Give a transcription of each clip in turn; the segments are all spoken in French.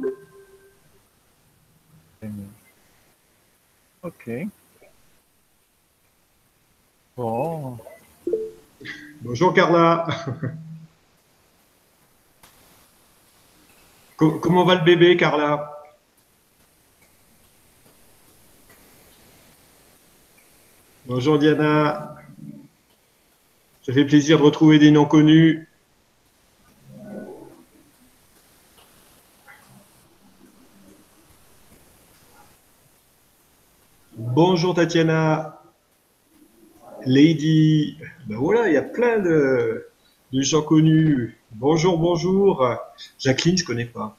Ok. Bon. Bonjour Carla. Comment va le bébé, Carla? Bonjour Diana. Ça fait plaisir de retrouver des noms connus. Bonjour Tatiana. Lady. Ben voilà, il y a plein de gens connus. Bonjour, bonjour. Jacqueline, je connais pas.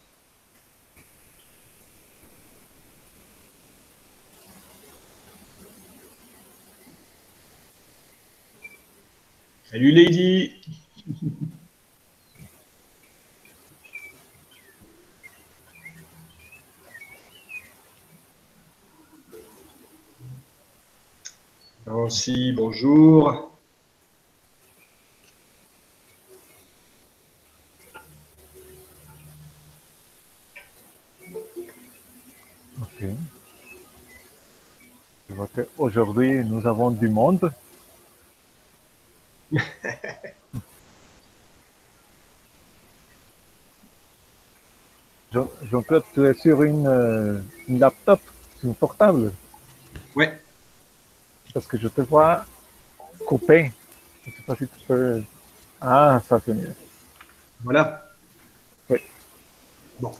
Salut Lady. Nancy, bonjour. Ok. Je vois qu'aujourd'hui, nous avons du monde. Jean-Claude, tu es sur une laptop, sur une portable, Ouais, parce que je te vois coupé. Je ne sais pas si tu peux. Ah, ça c'est mieux. voilà. Oui. Bon.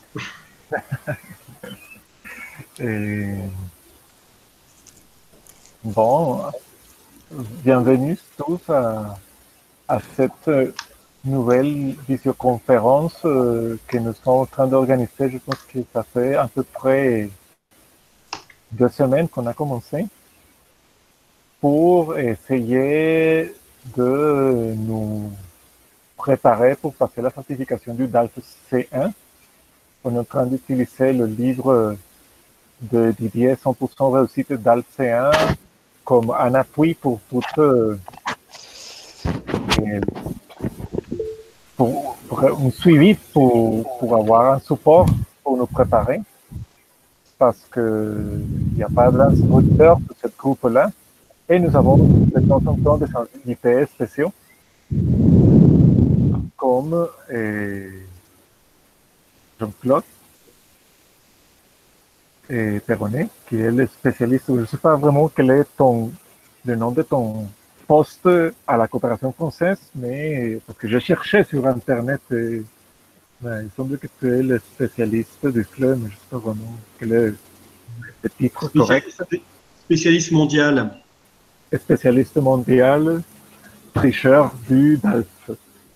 Et bon, bienvenue tous à cette nouvelle visioconférence que nous sommes en train d'organiser. Je pense que ça fait à peu près 2 semaines qu'on a commencé pour essayer de nous préparer pour passer la certification du DALF C1. On est en train d'utiliser le livre de Didier 100% réussite DALF C1 comme un appui pour toute pour un suivi pour avoir un support pour nous préparer parce qu'il n'y a pas d'instructeur pour ce groupe-là et nous avons de temps en temps des invités spéciaux comme Jean-Claude Perronnet, qui est le spécialiste. Je ne sais pas vraiment quel est le nom de ton poste à la coopération française, mais parce que j'ai cherché sur Internet, il semble que tu es le spécialiste du club, mais je ne sais pas vraiment quel est le titre correct. Spécialiste mondial. Spécialiste mondial, tricheur du DALF.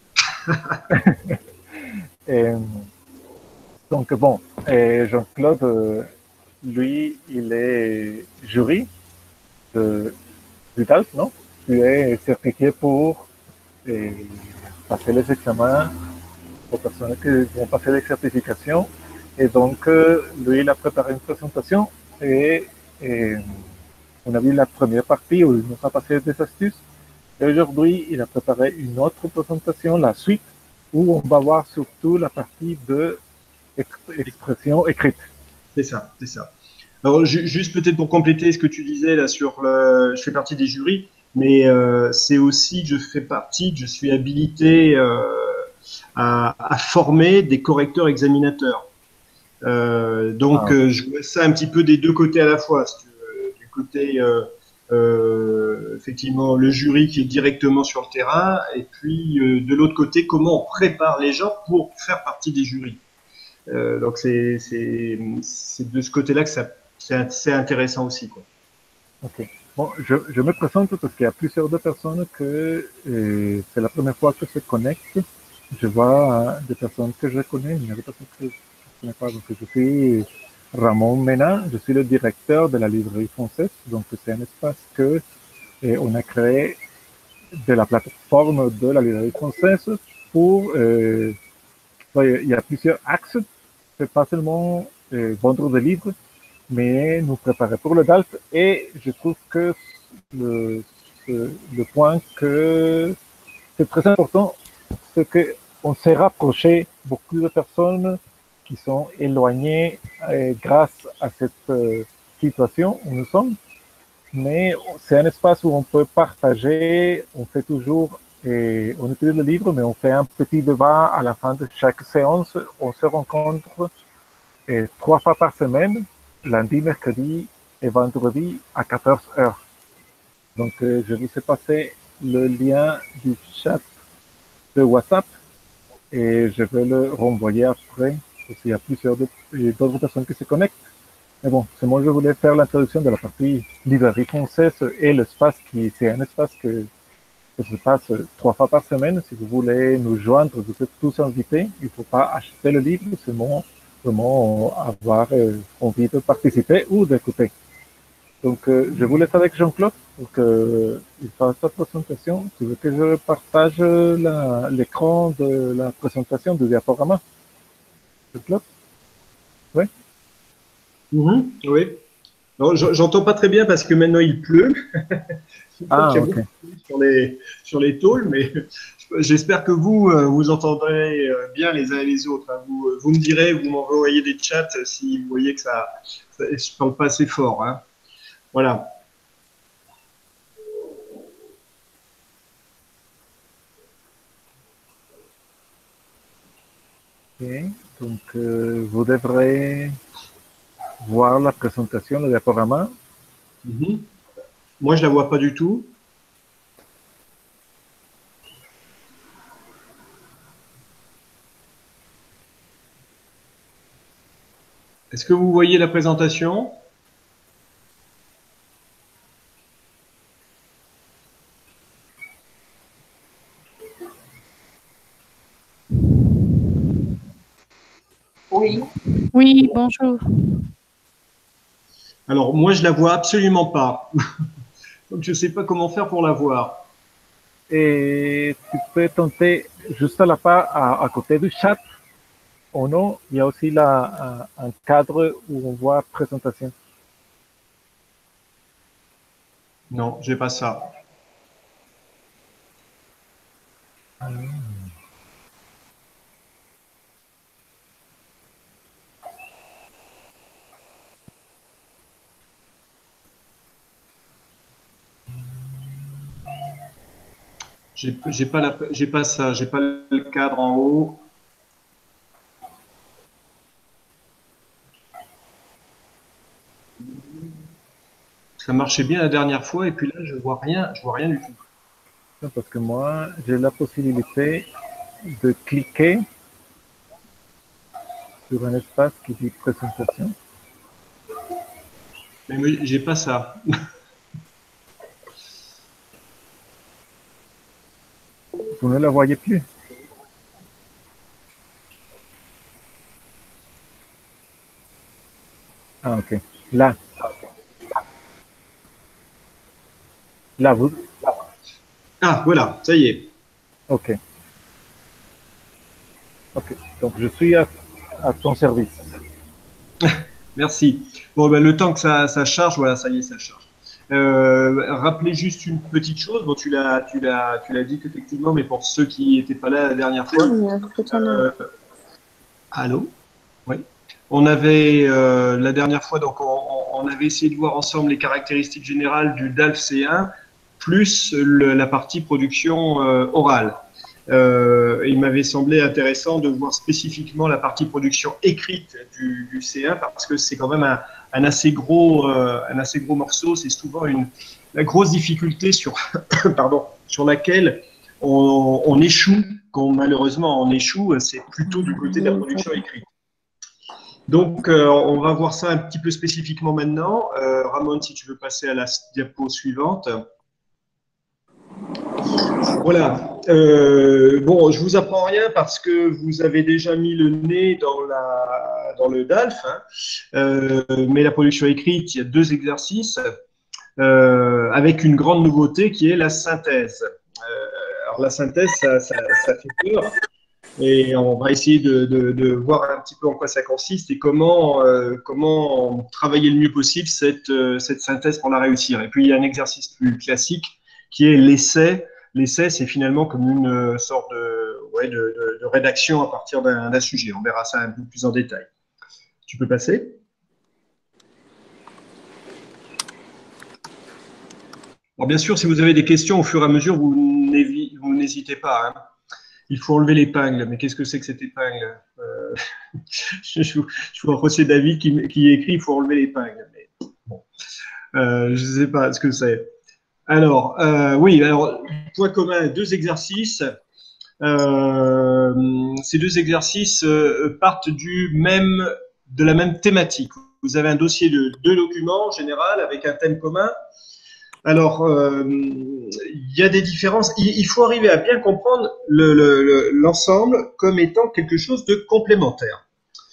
Et, donc bon, Jean-Claude, lui, il est jury du DALF, non? Tu es certifié pour passer les examens aux personnes qui vont passer les certifications. Et donc, lui, il a préparé une présentation et on a vu la première partie où il nous a passé des astuces. Et aujourd'hui, il a préparé une autre présentation, la suite, où on va voir surtout la partie de expression écrite. C'est ça, c'est ça. Alors, juste peut-être pour compléter ce que tu disais là sur je fais partie des jurys, mais c'est aussi que je suis habilité à former des correcteurs examinateurs. Donc, Ah, je vois ça un petit peu des deux côtés à la fois. Si tu veux. Du côté, effectivement, le jury qui est directement sur le terrain, et puis de l'autre côté, comment on prépare les gens pour faire partie des jurys. Donc, c'est de ce côté-là que c'est intéressant aussi, quoi. ok. Bon, je me présente parce qu'il y a plusieurs de personnes que c'est la première fois que se connectent. Je vois des personnes que je connais, mais il y a des personnes que je ne connais pas. Donc, je suis Ramon Mena, je suis le directeur de la librairie française. Donc, c'est un espace que on a créé de la plateforme de la librairie française pour. Il y a plusieurs axes. C'est pas seulement vendre des livres, mais nous préparer pour le DALF. Et je trouve que le, le point que c'est très important, c'est qu'on s'est rapproché beaucoup de personnes qui sont éloignés grâce à cette situation où nous sommes. Mais c'est un espace où on peut partager, on fait toujours, et on utilise le livre, mais on fait un petit débat à la fin de chaque séance. On se rencontre 3 fois par semaine, lundi, mercredi et vendredi à 14 heures. Donc, je vous ai passé le lien du chat de WhatsApp et je vais le renvoyer après, parce qu'il y a plusieurs d'autres personnes qui se connectent. Mais bon, c'est moi, je voulais faire l'introduction de la partie librairie française et l'espace c'est un espace que se passe 3 fois par semaine. Si vous voulez nous joindre, vous êtes tous invités. Il ne faut pas acheter le livre, c'est vraiment avoir envie de participer ou d'écouter. Donc, je vous laisse avec Jean-Claude pour qu'il fasse sa présentation. Tu veux que je partage l'écran de la présentation du diaporama? Jean-Claude? Oui? Oui. J'entends pas très bien parce que maintenant il pleut. Ah, ok. Sur les tôles, mais j'espère que vous entendrez bien les uns et les autres. Vous me direz, vous m'envoyez des chats si vous voyez que je parle pas assez fort. Hein. Voilà. Ok. Donc, vous devrez voir la présentation, le diaporama. Moi, je la vois pas du tout. Est-ce que vous voyez la présentation? Oui. Oui, bonjour. Alors, moi, je la vois absolument pas. Donc, je sais pas comment faire pour la voir. Et tu peux tenter juste à la part, à côté du chat. Ou non, il y a aussi un cadre où on voit présentation. Non, j'ai pas ça. J'ai pas ça, j'ai pas le cadre en haut. Ça marchait bien la dernière fois et puis là je vois rien du tout. Parce que moi, j'ai la possibilité de cliquer sur un espace qui dit présentation. Mais j'ai pas ça. Vous ne la voyez plus. Ah, ok. Là. Là, vous. Ah, voilà, ça y est. Ok. Ok. Donc, je suis à ton service. Merci. Bon, ben, le temps que ça charge, voilà, ça y est, ça charge. Rappelez juste une petite chose. Bon, tu l'as dit effectivement, mais pour ceux qui n'étaient pas là la dernière fois. Allô? Oui. On avait la dernière fois, donc on avait essayé de voir ensemble les caractéristiques générales du DALF C1 plus la partie production orale. Il m'avait semblé intéressant de voir spécifiquement la partie production écrite du C1 parce que c'est quand même un assez gros morceau. C'est souvent la grosse difficulté sur laquelle on échoue. Quand malheureusement on échoue, c'est plutôt du côté de la production écrite. Donc, on va voir ça un petit peu spécifiquement maintenant. Ramon, si tu veux passer à la diapo suivante. Voilà. Bon, je vous apprends rien parce que vous avez déjà mis le nez dans le DALF. Hein. Mais la production écrite, il y a 2 exercices avec une grande nouveauté qui est la synthèse. Alors, la synthèse, ça fait peur. Et on va essayer de voir un petit peu en quoi ça consiste et comment travailler le mieux possible cette synthèse pour la réussir. Et puis, il y a un exercice plus classique qui est l'essai l'essai, c'est finalement comme une sorte de rédaction à partir d'un sujet. On verra ça un peu plus en détail. Tu peux passer? Alors, bien sûr, si vous avez des questions au fur et à mesure, vous n'hésitez pas. Hein. Il faut enlever l'épingle. Mais qu'est-ce que c'est que cette épingle? Je vois José David qui écrit il faut enlever l'épingle. Mais bon, je ne sais pas ce que c'est. Alors, oui, alors, point commun, 2 exercices. Ces 2 exercices partent de la même thématique. Vous avez un dossier de 2 documents en général avec un thème commun. Alors, il y a des différences. Il faut arriver à bien comprendre l'ensemble comme étant quelque chose de complémentaire.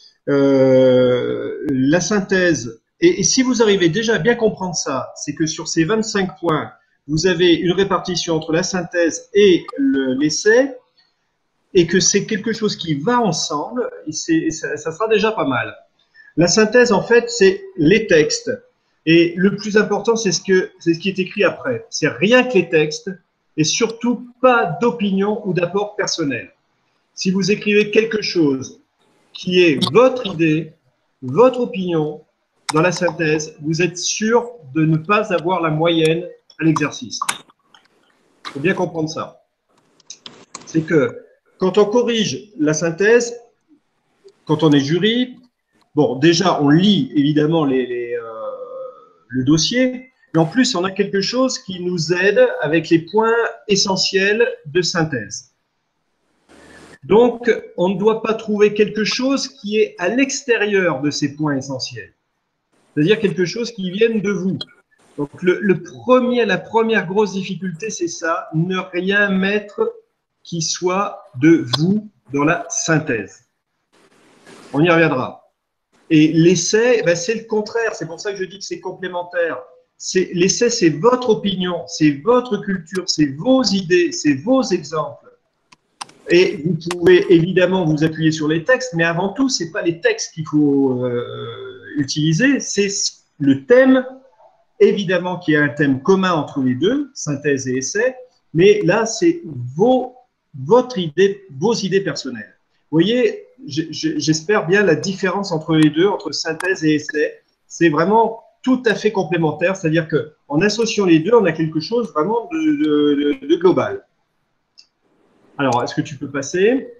La synthèse, et si vous arrivez déjà à bien comprendre ça, c'est que sur ces 25 points, vous avez une répartition entre la synthèse et l'essai, et que c'est quelque chose qui va ensemble, et ça sera déjà pas mal. La synthèse, en fait, c'est les textes. Et le plus important, c'est ce qui est écrit après. C'est rien que les textes, et surtout pas d'opinion ou d'apport personnel. Si vous écrivez quelque chose qui est votre idée, votre opinion, dans la synthèse, vous êtes sûr de ne pas avoir la moyenne à l'exercice. Il faut bien comprendre ça. C'est que quand on corrige la synthèse, quand on est jury, bon, déjà, on lit évidemment le dossier, mais en plus, on a quelque chose qui nous aide avec les points essentiels de synthèse. Donc, on ne doit pas trouver quelque chose qui est à l'extérieur de ces points essentiels, c'est-à-dire quelque chose qui vienne de vous. Donc, la première grosse difficulté, c'est ça, ne rien mettre qui soit de vous dans la synthèse. On y reviendra. Et l'essai, ben, c'est le contraire. C'est pour ça que je dis que c'est complémentaire. L'essai, c'est votre opinion, c'est votre culture, c'est vos idées, c'est vos exemples. Et vous pouvez évidemment vous appuyer sur les textes, mais avant tout, ce n'est pas les textes qu'il faut utiliser, c'est le thème, évidemment qu'il y a un thème commun entre les deux, synthèse et essai, mais là, c'est vos idées personnelles. Vous voyez, j'espère bien la différence entre les deux, entre synthèse et essai. C'est vraiment tout à fait complémentaire, c'est-à-dire qu'en associant les deux, on a quelque chose vraiment de global. Alors, est-ce que tu peux passer?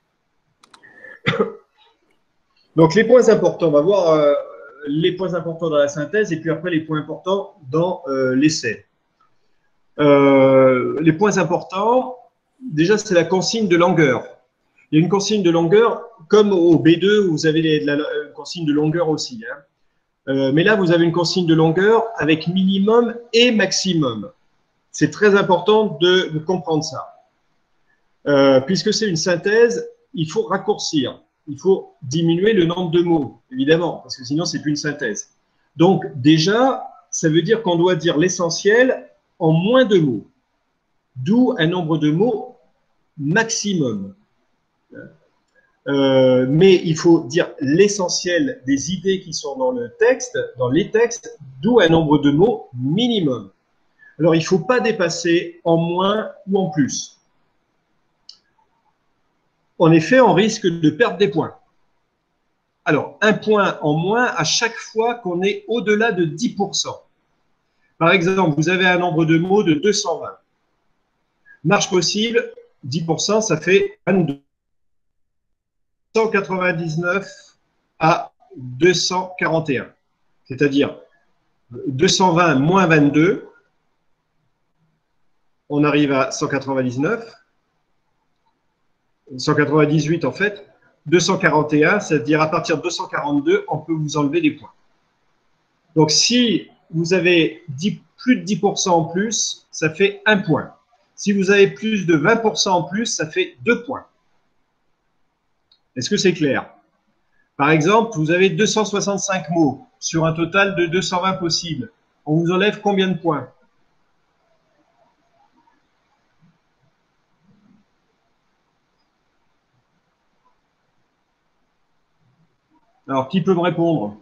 Donc, les points importants, on va voir les points importants dans la synthèse et puis après les points importants dans l'essai. Les points importants, déjà, c'est la consigne de longueur. Il y a une consigne de longueur, comme au B2, où vous avez une consigne de longueur aussi. Hein. Mais là, vous avez une consigne de longueur avec minimum et maximum. C'est très important de comprendre ça. Puisque c'est une synthèse, il faut raccourcir. Il faut diminuer le nombre de mots, évidemment, parce que sinon, c'est plus une synthèse. Donc, déjà, ça veut dire qu'on doit dire l'essentiel en moins de mots. D'où un nombre de mots maximum. Mais il faut dire l'essentiel des idées qui sont dans le texte, dans les textes, d'où un nombre de mots minimum. Alors, il ne faut pas dépasser en moins ou en plus. En effet, on risque de perdre des points. Alors, un point en moins à chaque fois qu'on est au-delà de 10%. Par exemple, vous avez un nombre de mots de 220. Marge possible, 10%, ça fait 22. 199 à 241. C'est-à-dire 220 moins 22, on arrive à 199. 198 en fait, 241, c'est-à-dire à partir de 242, on peut vous enlever des points. Donc si vous avez plus de 10% en plus, ça fait 1 point. Si vous avez plus de 20% en plus, ça fait 2 points. Est-ce que c'est clair? Par exemple, vous avez 265 mots sur un total de 220 possibles. On vous enlève combien de points? Alors, qui peut me répondre?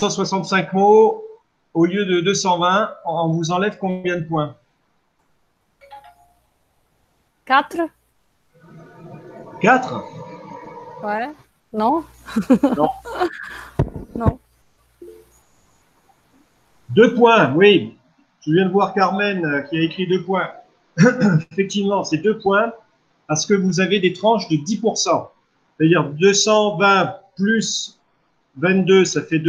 265 mots au lieu de 220, on vous enlève combien de points? 4? 4? Ouais. Non? Non. Non. 2 points, oui. Je viens de voir Carmen qui a écrit 2 points. Effectivement, c'est 2 points parce que vous avez des tranches de 10%. C'est-à-dire 220 plus 22, ça fait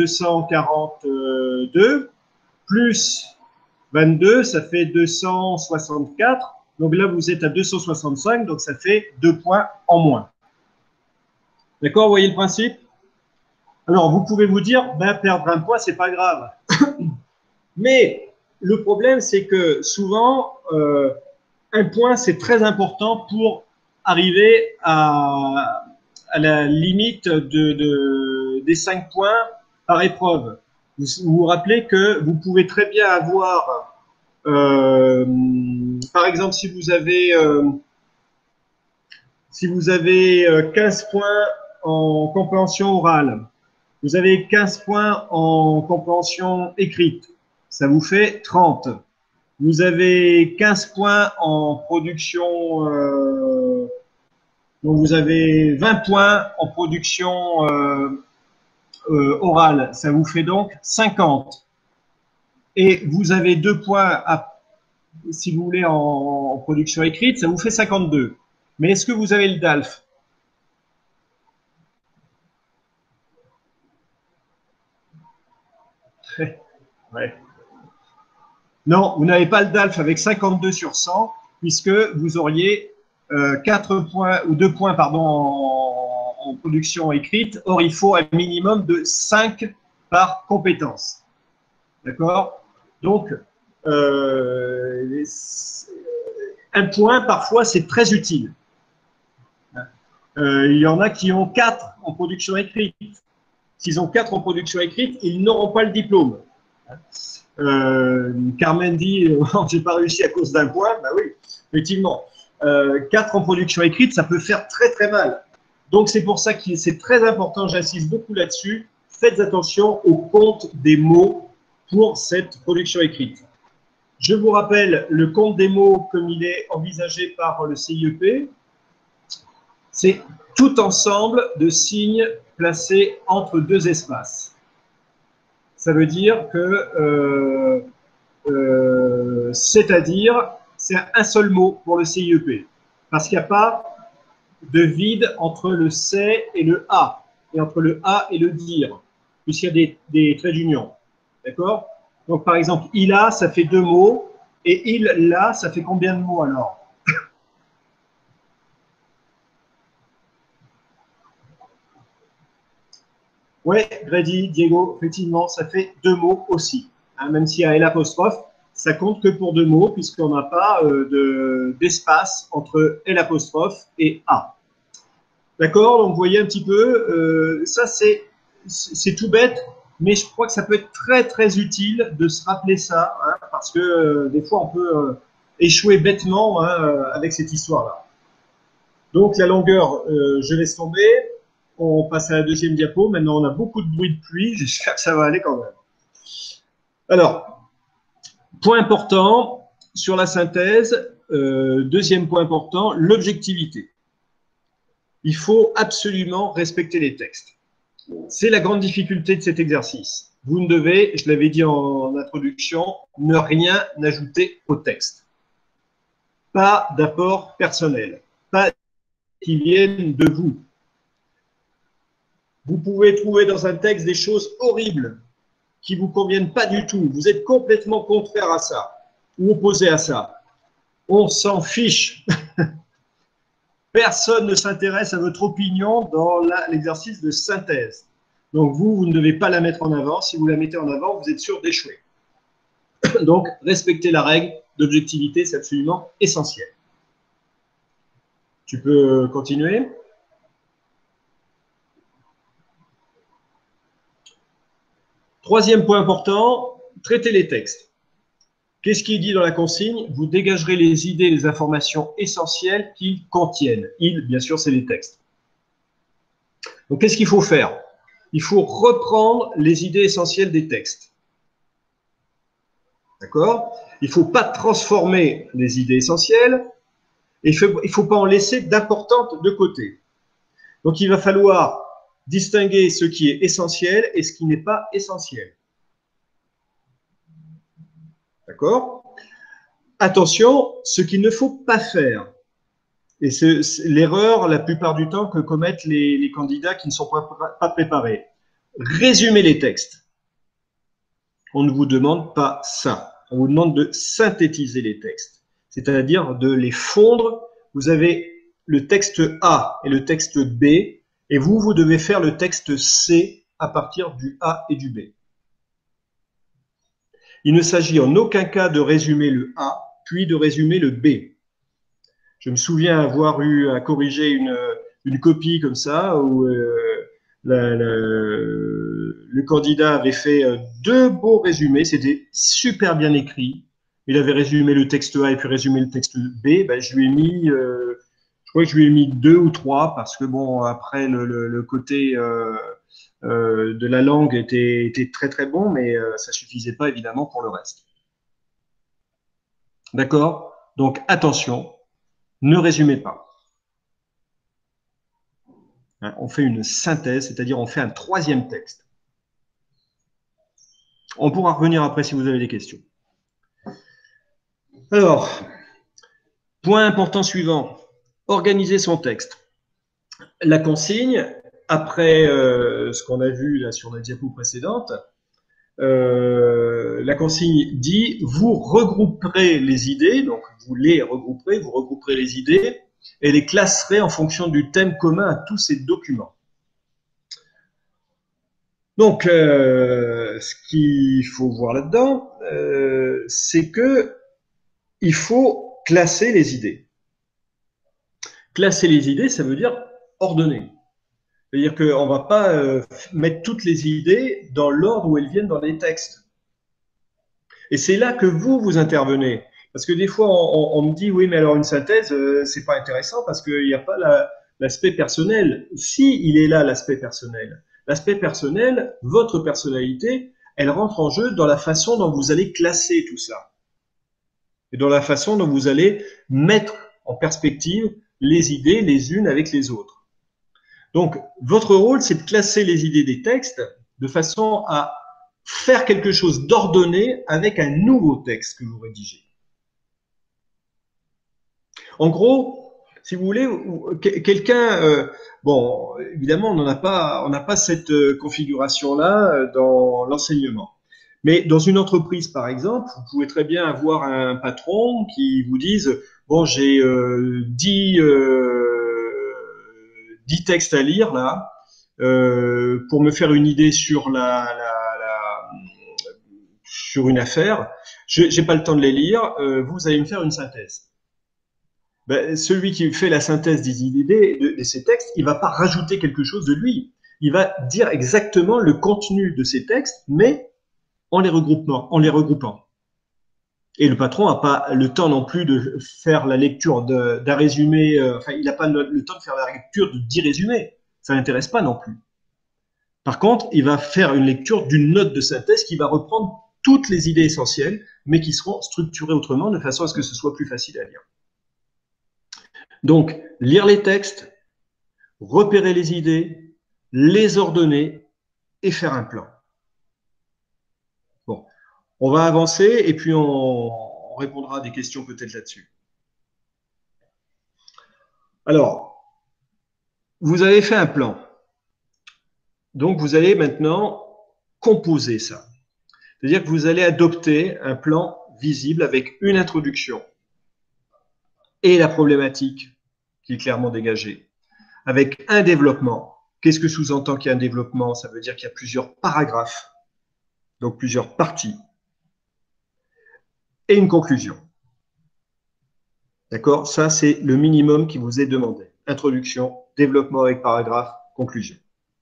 242, plus 22, ça fait 264. Donc là, vous êtes à 265, donc ça fait 2 points en moins. D'accord, vous voyez le principe? Alors, vous pouvez vous dire, ben, perdre un point, c'est pas grave. Mais le problème, c'est que souvent, un point, c'est très important pour arriver à la limite des 5 points par épreuve. Vous vous rappelez que vous pouvez très bien avoir, par exemple, si vous avez 15 points en compréhension orale, vous avez 15 points en compréhension écrite, ça vous fait 30. Vous avez 15 points en production, donc vous avez 20 points en production orale, ça vous fait donc 50. Et vous avez 2 points, si vous voulez, en production écrite, ça vous fait 52. Mais est-ce que vous avez le DALF? Ouais. Non, vous n'avez pas le DALF avec 52 sur 100, puisque vous auriez 4 points, ou 2 points, pardon, en production écrite. Or, il faut un minimum de 5 par compétence. D'accord? Donc, un point, parfois, c'est très utile. Il y en a qui ont 4 en production écrite. S'ils ont 4 en production écrite, ils n'auront pas le diplôme. Carmen dit j'ai pas réussi à cause d'un point. Ben oui, effectivement. 4 en production écrite, ça peut faire très très mal. Donc c'est pour ça que c'est très important, j'insiste beaucoup là-dessus. Faites attention au compte des mots pour cette production écrite. Je vous rappelle le compte des mots comme il est envisagé par le CIEP. C'est tout ensemble de signes placés entre 2 espaces. Ça veut dire que c'est-à-dire, c'est un seul mot pour le CIEP, parce qu'il n'y a pas de vide entre le c'est et le a, et entre le a et le dire, puisqu'il y a des traits d'union. D'accord? Donc, par exemple, il a, ça fait 2 mots, et il l'a, ça fait combien de mots alors? Ouais, Grady, Diego, effectivement, ça fait 2 mots aussi. Hein, même s'il y a l'apostrophe, ça compte que pour 2 mots, puisqu'on n'a pas d'espace entre l'apostrophe et A. D'accord? Donc, vous voyez un petit peu, ça c'est tout bête, mais je crois que ça peut être très très utile de se rappeler ça, hein, parce que des fois on peut échouer bêtement hein, avec cette histoire-là. Donc, la longueur, je laisse tomber. On passe à la deuxième diapo. Maintenant, on a beaucoup de bruit de pluie. J'espère que ça va aller quand même. Alors, point important sur la synthèse. Deuxième point important, l'objectivité. Il faut absolument respecter les textes. C'est la grande difficulté de cet exercice. Vous ne devez, je l'avais dit en introduction, ne rien ajouter au texte. Pas d'apport personnel. Pas qui viennent de vous. Vous pouvez trouver dans un texte des choses horribles qui ne vous conviennent pas du tout. Vous êtes complètement contraire à ça ou opposé à ça. On s'en fiche. Personne ne s'intéresse à votre opinion dans l'exercice de synthèse. Donc vous ne devez pas la mettre en avant. Si vous la mettez en avant, vous êtes sûr d'échouer. Donc, respecter la règle d'objectivité, c'est absolument essentiel. Tu peux continuer ? Troisième point important, traiter les textes. Qu'est-ce qui est dit dans la consigne? Vous dégagerez les idées et les informations essentielles qu'ils contiennent. Ils, bien sûr, c'est les textes. Donc, qu'est-ce qu'il faut faire? Il faut reprendre les idées essentielles des textes. D'accord? Il ne faut pas transformer les idées essentielles. Et il ne faut pas en laisser d'importantes de côté. Donc, il va falloir distinguer ce qui est essentiel et ce qui n'est pas essentiel. D'accord? Attention, ce qu'il ne faut pas faire. Et c'est l'erreur, la plupart du temps, que commettent les candidats qui ne sont pas préparés. Résumer les textes. On ne vous demande pas ça. On vous demande de synthétiser les textes, c'est-à-dire de les fondre. Vous avez le texte A et le texte B, et vous devez faire le texte C à partir du A et du B. Il ne s'agit en aucun cas de résumer le A, puis de résumer le B. Je me souviens avoir eu à corriger une copie comme ça, où le candidat avait fait deux beaux résumés, c'était super bien écrit. Il avait résumé le texte A et puis résumé le texte B. Ben, je crois que je lui ai mis 2 ou 3 parce que bon, après le côté de la langue était très très bon, mais ça suffisait pas évidemment pour le reste. D'accord? Donc attention, ne résumez pas. On fait une synthèse, c'est-à-dire on fait un troisième texte. On pourra revenir après si vous avez des questions. Alors, point important suivant, organiser son texte. La consigne, après ce qu'on a vu là sur la diapo précédente, la consigne dit vous regrouperez les idées, donc vous regrouperez les idées et les classerez en fonction du thème commun à tous ces documents. Donc, ce qu'il faut voir là-dedans, c'est que il faut classer les idées. Classer les idées, ça veut dire ordonner. C'est-à-dire qu'on ne va pas mettre toutes les idées dans l'ordre où elles viennent dans les textes. Et c'est là que vous intervenez. Parce que des fois, on me dit, oui, mais alors une synthèse, c'est pas intéressant parce qu'il n'y a pas l'aspect personnel. Si, il est là, l'aspect personnel. L'aspect personnel, votre personnalité, elle rentre en jeu dans la façon dont vous allez classer tout ça. Et dans la façon dont vous allez mettre en perspective les idées les unes avec les autres. Donc, votre rôle, c'est de classer les idées des textes de façon à faire quelque chose d'ordonné avec un nouveau texte que vous rédigez. En gros, si vous voulez, quelqu'un, bon, évidemment, on n'a pas cette configuration-là dans l'enseignement. Mais dans une entreprise, par exemple, vous pouvez très bien avoir un patron qui vous dise, bon, j'ai 10 textes à lire là, pour me faire une idée sur sur une affaire. J'ai pas le temps de les lire. Vous allez me faire une synthèse. Ben, celui qui fait la synthèse des idées de ces textes, il va pas rajouter quelque chose de lui. Il va dire exactement le contenu de ces textes, mais en les regroupant. Et le patron n'a pas le temps non plus de faire la lecture d'un résumé. Enfin, il n'a pas le temps de faire la lecture de 10 résumés. Ça l'intéresse pas non plus. Par contre, il va faire une lecture d'une note de synthèse qui va reprendre toutes les idées essentielles, mais qui seront structurées autrement de façon à ce que ce soit plus facile à lire. Donc, lire les textes, repérer les idées, les ordonner et faire un plan. Bon, on va avancer et puis on répondra à des questions peut-être là-dessus. Alors, vous avez fait un plan. Donc, vous allez maintenant composer ça. C'est-à-dire que vous allez adopter un plan visible avec une introduction et la problématique qui est clairement dégagée, avec un développement. Qu'est-ce que sous-entend qu'il y a un développement? Ça veut dire qu'il y a plusieurs paragraphes, donc plusieurs parties, et une conclusion. D'accord? Ça, c'est le minimum qui vous est demandé. Introduction, développement avec paragraphe, conclusion.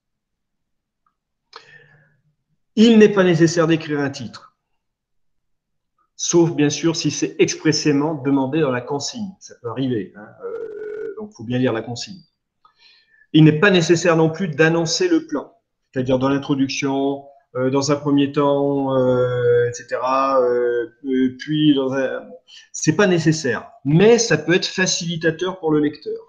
Il n'est pas nécessaire d'écrire un titre, sauf bien sûr si c'est expressément demandé dans la consigne. Ça peut arriver, hein, donc il faut bien lire la consigne. Il n'est pas nécessaire non plus d'annoncer le plan, c'est-à-dire dans l'introduction, dans un premier temps, etc. Puis, c'est pas nécessaire, mais ça peut être facilitateur pour le lecteur.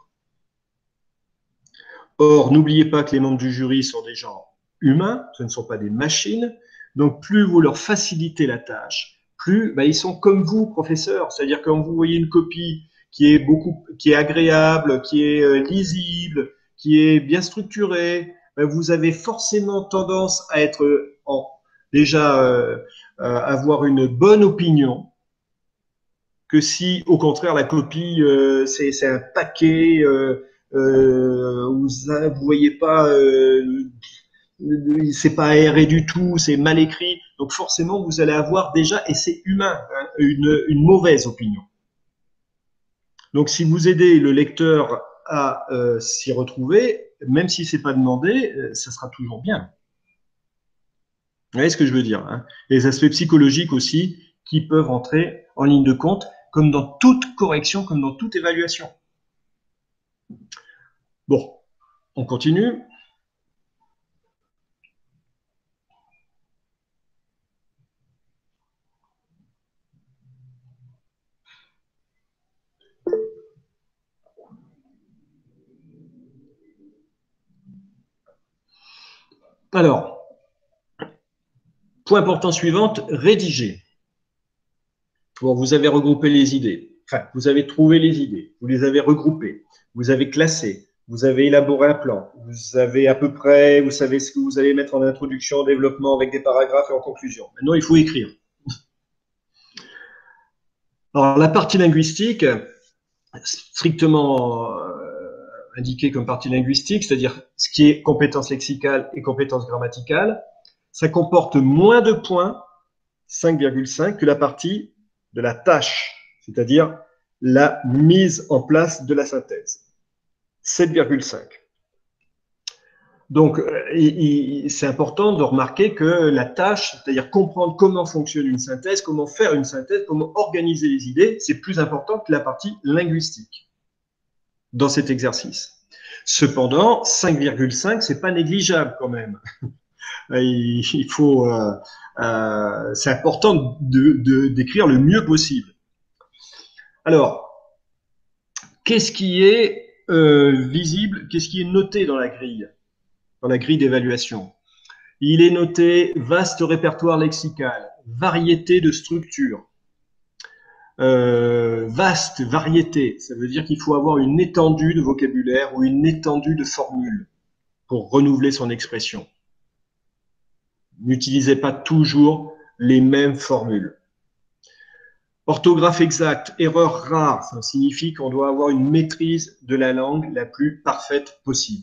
Or, n'oubliez pas que les membres du jury sont des gens humains, ce ne sont pas des machines. Donc, plus vous leur facilitez la tâche, plus ils sont comme vous, professeur. C'est-à-dire quand vous voyez une copie qui est agréable, qui est lisible, qui est bien structurée, vous avez forcément tendance à être déjà avoir une bonne opinion, que si au contraire la copie c'est un paquet, vous voyez pas, c'est pas aéré du tout, c'est mal écrit, donc forcément vous allez avoir déjà, et c'est humain, hein, une mauvaise opinion. Donc si vous aidez le lecteur à s'y retrouver, même si c'est pas demandé, ça sera toujours bien. Vous voyez ce que je veux dire, hein? Les aspects psychologiques aussi qui peuvent entrer en ligne de compte, comme dans toute correction, comme dans toute évaluation. Bon, on continue. Alors, point important suivant, rédiger. Bon, vous avez regroupé les idées. Enfin, vous avez trouvé les idées. Vous les avez regroupées. Vous avez classé. Vous avez élaboré un plan. Vous avez à peu près, vous savez ce que vous allez mettre en introduction, en développement, avec des paragraphes et en conclusion. Maintenant, il faut écrire. Alors, la partie linguistique, strictement indiquée comme partie linguistique, c'est-à-dire ce qui est compétences lexicales et compétences grammaticales, ça comporte moins de points, 5,5, que la partie de la tâche, c'est-à-dire la mise en place de la synthèse, 7,5. Donc, c'est important de remarquer que la tâche, c'est-à-dire comprendre comment fonctionne une synthèse, comment faire une synthèse, comment organiser les idées, c'est plus important que la partie linguistique dans cet exercice. Cependant, 5,5, c'est pas négligeable quand même. Il faut, c'est important d'écrire le mieux possible. Alors, qu'est-ce qui est visible, qu'est-ce qui est noté dans la grille d'évaluation? Il est noté vaste répertoire lexical, variété de structure. Vaste, variété, ça veut dire qu'il faut avoir une étendue de vocabulaire ou une étendue de formules pour renouveler son expression. N'utilisez pas toujours les mêmes formules. Orthographe exacte, erreur rare, ça signifie qu'on doit avoir une maîtrise de la langue la plus parfaite possible.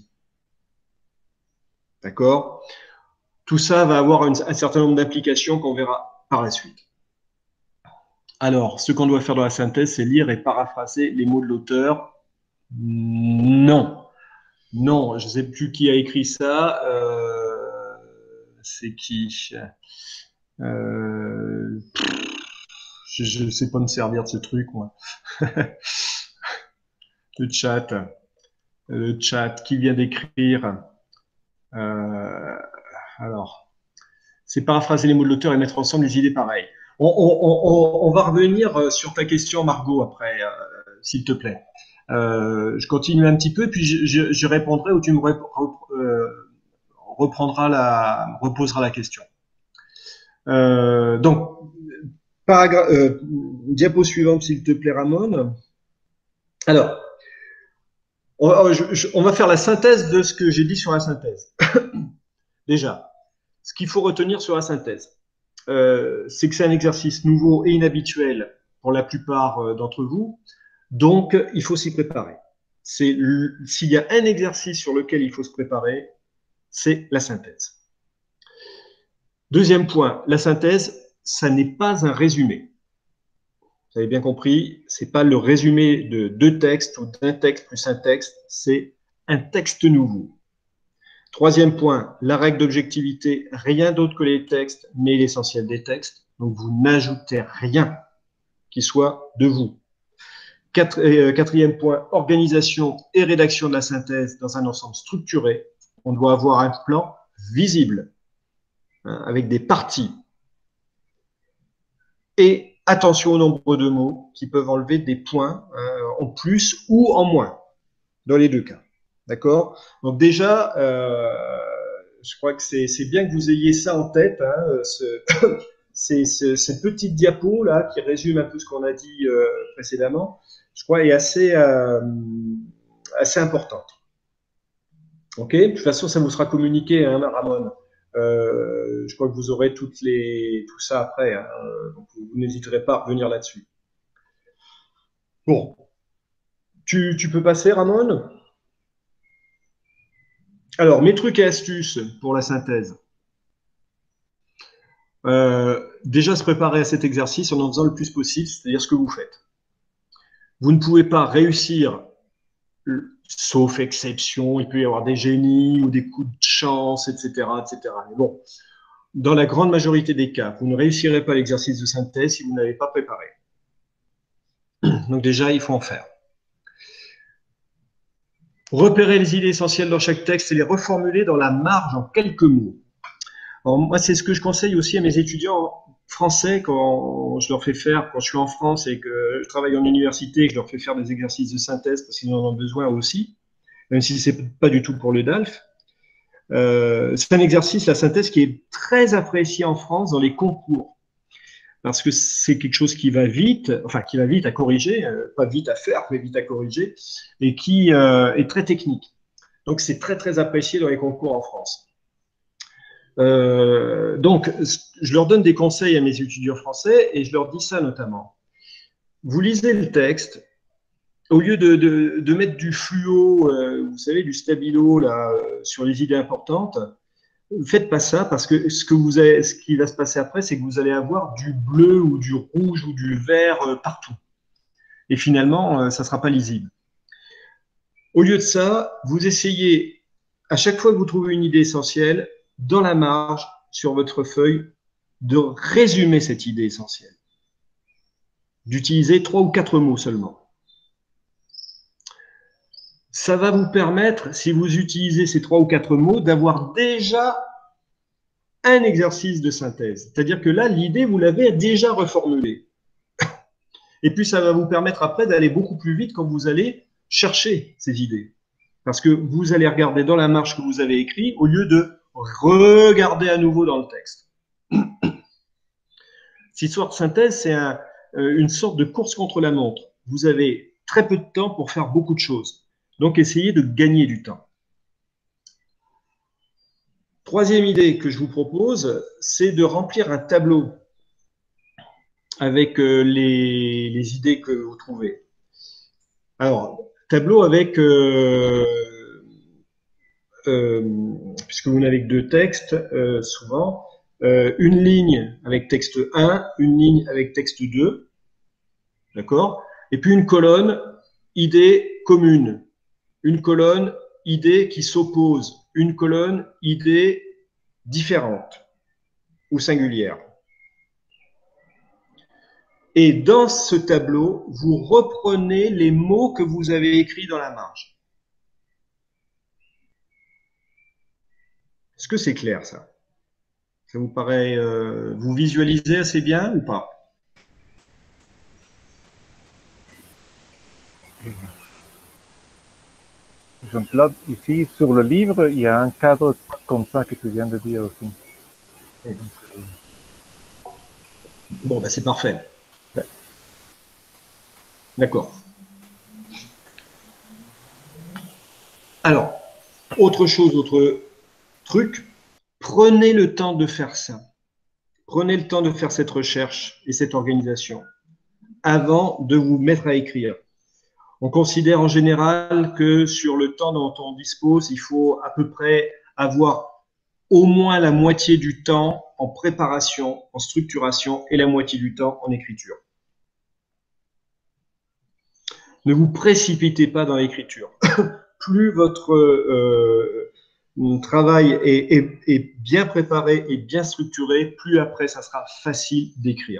D'accord? Tout ça va avoir un certain nombre d'implications qu'on verra par la suite. Alors, ce qu'on doit faire dans la synthèse, c'est lire et paraphraser les mots de l'auteur. Non. Non, je ne sais plus qui a écrit ça. C'est qui? Je ne sais pas me servir de ce truc, moi. Le chat, qui vient d'écrire? Alors, c'est paraphraser les mots de l'auteur et mettre ensemble les idées pareilles. On va revenir sur ta question, Margot, après, s'il te plaît. Je continue un petit peu, puis je répondrai ou tu me reposeras la question. Donc, diapo suivante, s'il te plaît, Ramon. Alors, on va faire la synthèse de ce que j'ai dit sur la synthèse. Déjà, ce qu'il faut retenir sur la synthèse, c'est que c'est un exercice nouveau et inhabituel pour la plupart d'entre vous, donc il faut s'y préparer. S'il y a un exercice sur lequel il faut se préparer, c'est la synthèse. Deuxième point, la synthèse, ça n'est pas un résumé. Vous avez bien compris, c'est pas le résumé de deux textes ou d'un texte plus un texte, c'est un texte nouveau. Troisième point, la règle d'objectivité, rien d'autre que les textes, mais l'essentiel des textes. Donc, vous n'ajoutez rien qui soit de vous. Quatrième point, organisation et rédaction de la synthèse dans un ensemble structuré. On doit avoir un plan visible. hein, avec des parties. Et attention au nombre de mots qui peuvent enlever des points en plus ou en moins, dans les deux cas. D'accord? Donc déjà, je crois que c'est bien que vous ayez ça en tête, hein, cette petite diapo là qui résume un peu ce qu'on a dit précédemment, je crois est assez importante. Ok, de toute façon, ça vous sera communiqué, hein, Ramon. Je crois que vous aurez tout ça après, hein, donc vous n'hésiterez pas à revenir là-dessus. Bon, tu peux passer, Ramon? Alors, mes trucs et astuces pour la synthèse. Déjà, se préparer à cet exercice en faisant le plus possible, c'est-à-dire ce que vous faites. Vous ne pouvez pas réussir, sauf exception, il peut y avoir des génies ou des coups de chance, etc., etc. Mais bon, dans la grande majorité des cas, vous ne réussirez pas l'exercice de synthèse si vous n'avez pas préparé. Donc déjà, il faut en faire. Repérer les idées essentielles dans chaque texte et les reformuler dans la marge en quelques mots. Alors moi, c'est ce que je conseille aussi à mes étudiants français quand je leur fais faire, quand je suis en France et que je travaille en université et que je leur fais faire des exercices de synthèse parce qu'ils en ont besoin aussi, même si c'est pas du tout pour le DALF. C'est un exercice, la synthèse, qui est très apprécié en France dans les concours. Parce que c'est quelque chose qui va vite, enfin qui va vite à corriger, pas vite à faire, mais vite à corriger, et qui est très technique. Donc c'est très très apprécié dans les concours en France. Donc je leur donne des conseils à mes étudiants français et je leur dis ça notamment. Vous lisez le texte, au lieu de mettre du fluo, vous savez, du stabilo là, sur les idées importantes, faites pas ça parce que ce qui va se passer après, c'est que vous allez avoir du bleu ou du rouge ou du vert partout. Et finalement, ça ne sera pas lisible. Au lieu de ça, vous essayez, à chaque fois que vous trouvez une idée essentielle, dans la marge, sur votre feuille, de résumer cette idée essentielle. D'utiliser 3 ou 4 mots seulement. Ça va vous permettre, si vous utilisez ces 3 ou 4 mots, d'avoir déjà un exercice de synthèse. C'est-à-dire que là, l'idée, vous l'avez déjà reformulée. Et puis, ça va vous permettre après d'aller beaucoup plus vite quand vous allez chercher ces idées. Parce que vous allez regarder dans la marge que vous avez écrit au lieu de regarder à nouveau dans le texte. Cette histoire de synthèse, c'est une sorte de course contre la montre. Vous avez très peu de temps pour faire beaucoup de choses. Donc, essayez de gagner du temps. Troisième idée que je vous propose, c'est de remplir un tableau avec les idées que vous trouvez. Alors, tableau avec, puisque vous n'avez que 2 textes, souvent, une ligne avec texte 1, une ligne avec texte 2, d'accord? Et puis une colonne, idée commune, une colonne, idée qui s'oppose, une colonne, idée différente ou singulière. Et dans ce tableau, vous reprenez les mots que vous avez écrits dans la marge. Est-ce que c'est clair, ça? Ça vous paraît, vous visualisez assez bien ou pas? Donc là, ici, sur le livre, il y a un cadre comme ça que tu viens de dire aussi. Bon, ben c'est parfait. D'accord. Alors, autre truc, prenez le temps de faire ça. Prenez le temps de faire cette recherche et cette organisation avant de vous mettre à écrire. On considère en général que sur le temps dont on dispose, il faut à peu près avoir au moins la moitié du temps en préparation, en structuration et la moitié du temps en écriture. Ne vous précipitez pas dans l'écriture. Plus votre travail est bien préparé et bien structuré, plus après, ça sera facile d'écrire.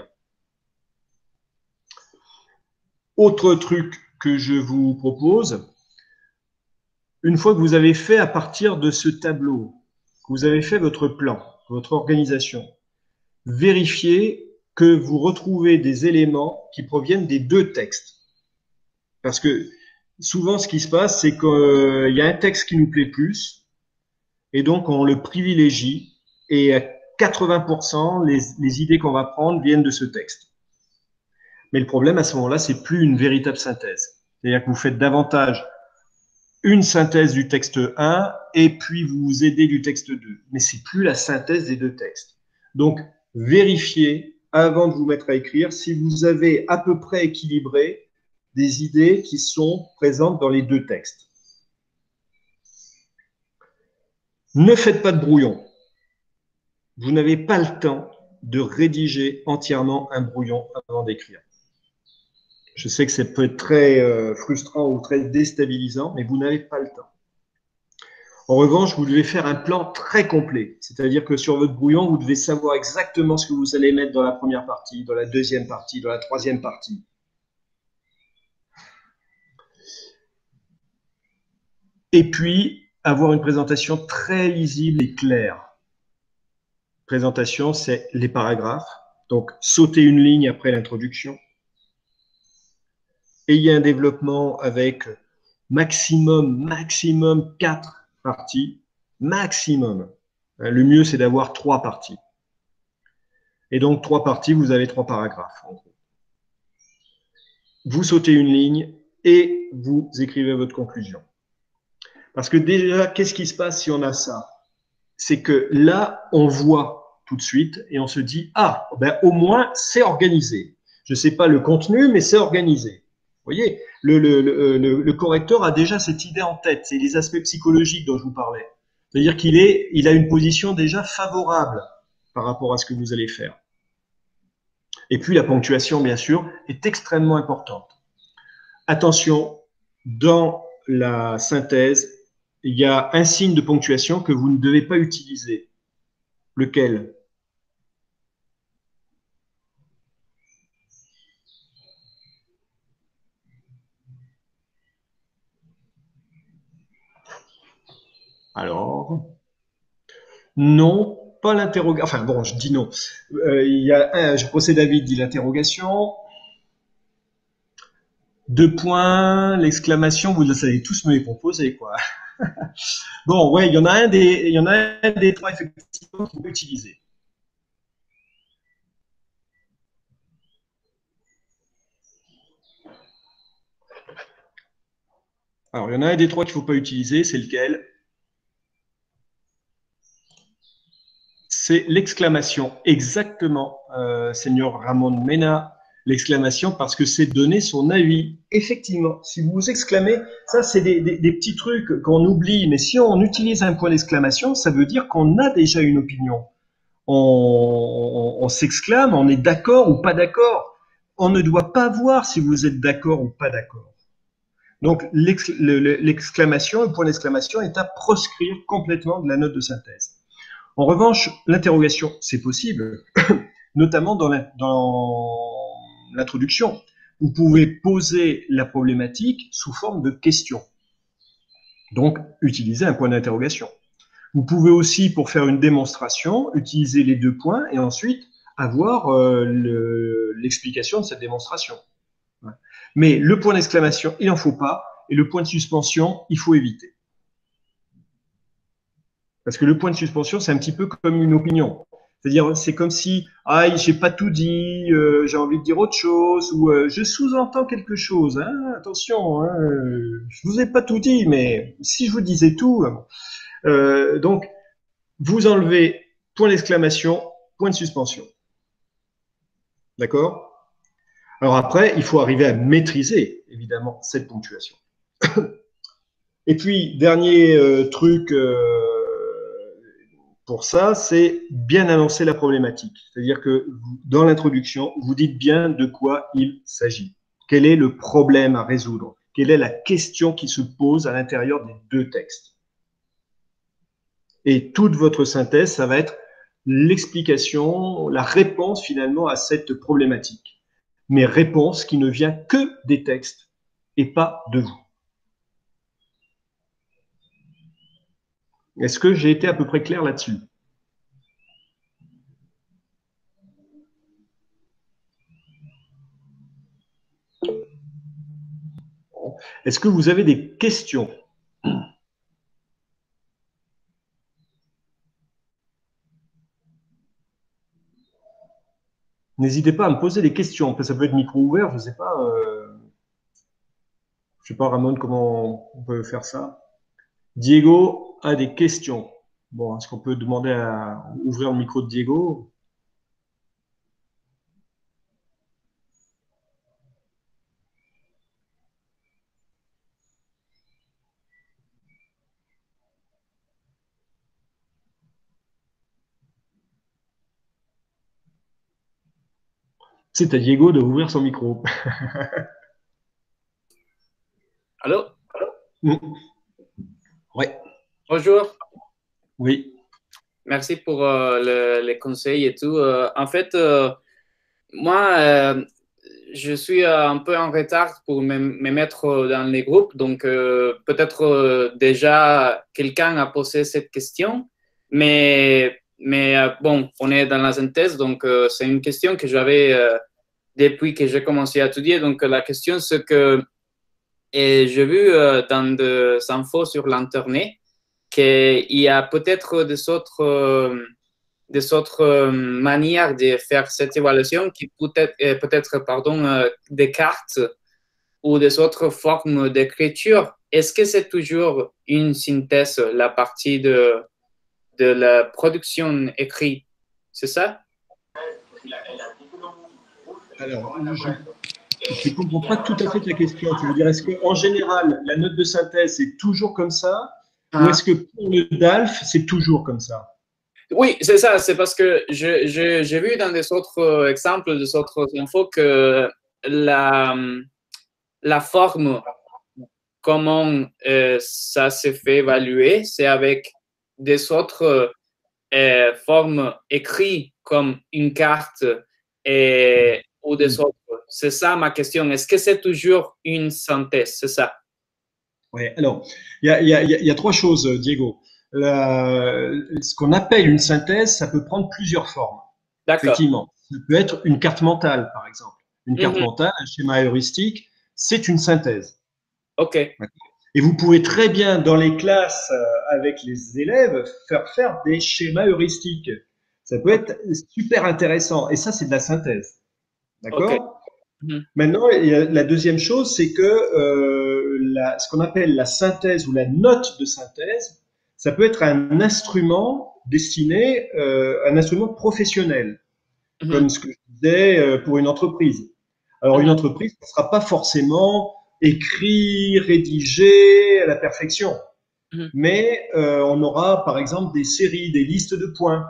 Autre truc que je vous propose, une fois que vous avez fait à partir de ce tableau, que vous avez fait votre plan, votre organisation, vérifiez que vous retrouvez des éléments qui proviennent des deux textes. Parce que souvent, ce qui se passe, c'est qu'il y a un texte qui nous plaît plus, et donc on le privilégie, et à 80%, les idées qu'on va prendre viennent de ce texte. Mais le problème à ce moment-là, c'est plus une véritable synthèse. C'est-à-dire que vous faites davantage une synthèse du texte 1 et puis vous vous aidez du texte 2. Mais c'est plus la synthèse des deux textes. Donc, vérifiez avant de vous mettre à écrire si vous avez à peu près équilibré des idées qui sont présentes dans les deux textes. Ne faites pas de brouillon. Vous n'avez pas le temps de rédiger entièrement un brouillon avant d'écrire. Je sais que ça peut être très frustrant ou très déstabilisant, mais vous n'avez pas le temps. En revanche, vous devez faire un plan très complet. C'est-à-dire que sur votre brouillon, vous devez savoir exactement ce que vous allez mettre dans la première partie, dans la deuxième partie, dans la troisième partie. Et puis, avoir une présentation très lisible et claire. Présentation, c'est les paragraphes. Donc, sauter une ligne après l'introduction. Ayez un développement avec maximum 4 parties. Maximum. Le mieux, c'est d'avoir 3 parties. Et donc, 3 parties, vous avez 3 paragraphes, en gros. Vous sautez une ligne et vous écrivez votre conclusion. Parce que déjà, qu'est-ce qui se passe si on a ça? C'est que là, on voit tout de suite et on se dit, ah, ben, au moins, c'est organisé. Je ne sais pas le contenu, mais c'est organisé. Vous voyez, le correcteur a déjà cette idée en tête. C'est les aspects psychologiques dont je vous parlais. C'est-à-dire qu'il a une position déjà favorable par rapport à ce que vous allez faire. Et puis, la ponctuation, bien sûr, est extrêmement importante. Attention, dans la synthèse, il y a un signe de ponctuation que vous ne devez pas utiliser. Lequel? Alors, non, pas l'interrogation. Enfin bon, je dis non. Procès David dit l'interrogation. 2 points, l'exclamation, vous allez tous me les proposer, quoi. Bon, ouais, il y en a un des 3 effectivement qu'on peut utiliser. Alors, il y en a un des 3 qu'il ne faut pas utiliser, c'est lequel? C'est l'exclamation, exactement, Seigneur Ramon Mena, l'exclamation parce que c'est donner son avis. Effectivement, si vous exclamez, ça c'est des petits trucs qu'on oublie, mais si on utilise un point d'exclamation, ça veut dire qu'on a déjà une opinion. On s'exclame, on est d'accord ou pas d'accord. On ne doit pas voir si vous êtes d'accord ou pas d'accord. Donc l'exclamation, le point d'exclamation est à proscrire complètement de la note de synthèse. En revanche, l'interrogation, c'est possible, notamment dans l'introduction. Vous pouvez poser la problématique sous forme de question. Donc, utiliser un point d'interrogation. Vous pouvez aussi, pour faire une démonstration, utiliser les 2 points et ensuite avoir l'explication de cette démonstration. Mais le point d'exclamation, il n'en faut pas, et le point de suspension, il faut éviter. Parce que le point de suspension, c'est un petit peu comme une opinion. C'est-à-dire, c'est comme si, ah, j'ai pas tout dit, j'ai envie de dire autre chose, ou je sous-entends quelque chose. Hein, attention, hein, je vous ai pas tout dit, mais si je vous disais tout, donc vous enlevez point d'exclamation, point de suspension. D'accord? Alors après, il faut arriver à maîtriser, évidemment, cette ponctuation. Et puis, dernier truc pour ça, c'est bien annoncer la problématique. C'est-à-dire que dans l'introduction, vous dites bien de quoi il s'agit. Quel est le problème à résoudre? Quelle est la question qui se pose à l'intérieur des 2 textes? Et toute votre synthèse, ça va être l'explication, la réponse finalement à cette problématique. Mais réponse qui ne vient que des textes et pas de vous. Est-ce que j'ai été à peu près clair là-dessus? Est-ce que vous avez des questions? N'hésitez pas à me poser des questions. Ça peut être micro ouvert, je ne sais pas. Je sais pas, Ramon, comment on peut faire ça. Diego a des questions. Bon, est-ce qu'on peut demander à ouvrir le micro de Diego? C'est à Diego de ouvrir son micro. Allô? Oui. Bonjour. Oui. Merci pour les conseils et tout. En fait, moi, je suis un peu en retard pour me mettre dans les groupes. Donc, peut-être déjà quelqu'un a posé cette question. Mais bon, on est dans la synthèse. Donc, c'est une question que j'avais depuis que j'ai commencé à étudier. Donc, la question, c'est que j'ai vu dans des infos sur l'Internet qu'il y a peut-être des autres manières de faire cette évaluation qui peut-être des cartes ou des autres formes d'écriture. Est-ce que c'est toujours une synthèse, la partie de la production écrite? C'est ça? Alors, je ne comprends pas tout à fait ta question. Tu veux dire, est-ce qu'en général, la note de synthèse est toujours comme ça, ou est-ce que pour le DALF, c'est toujours comme ça? Oui, c'est ça. C'est parce que j'ai vu dans des autres exemples, des autres infos que la forme, comment ça se fait évaluer, c'est avec des autres formes écrites comme une carte ou des autres. C'est ça ma question. Est-ce que c'est toujours une synthèse? C'est ça? Oui, alors, il y a trois choses, Diego. Ce qu'on appelle une synthèse, ça peut prendre plusieurs formes. D'accord. Effectivement, ça peut être une carte mentale, par exemple. Une carte mentale, un schéma heuristique, c'est une synthèse. OK. Et vous pouvez très bien, dans les classes avec les élèves, faire des schémas heuristiques. Ça peut être super intéressant. Et ça, c'est de la synthèse. D'accord? Okay. Maintenant, la deuxième chose, c'est que ce qu'on appelle la synthèse ou la note de synthèse, ça peut être un instrument destiné, un instrument professionnel, comme ce que je disais pour une entreprise. Alors, une entreprise ne sera pas forcément écrit, rédigé à la perfection, mais on aura, par exemple, des séries, des listes de points,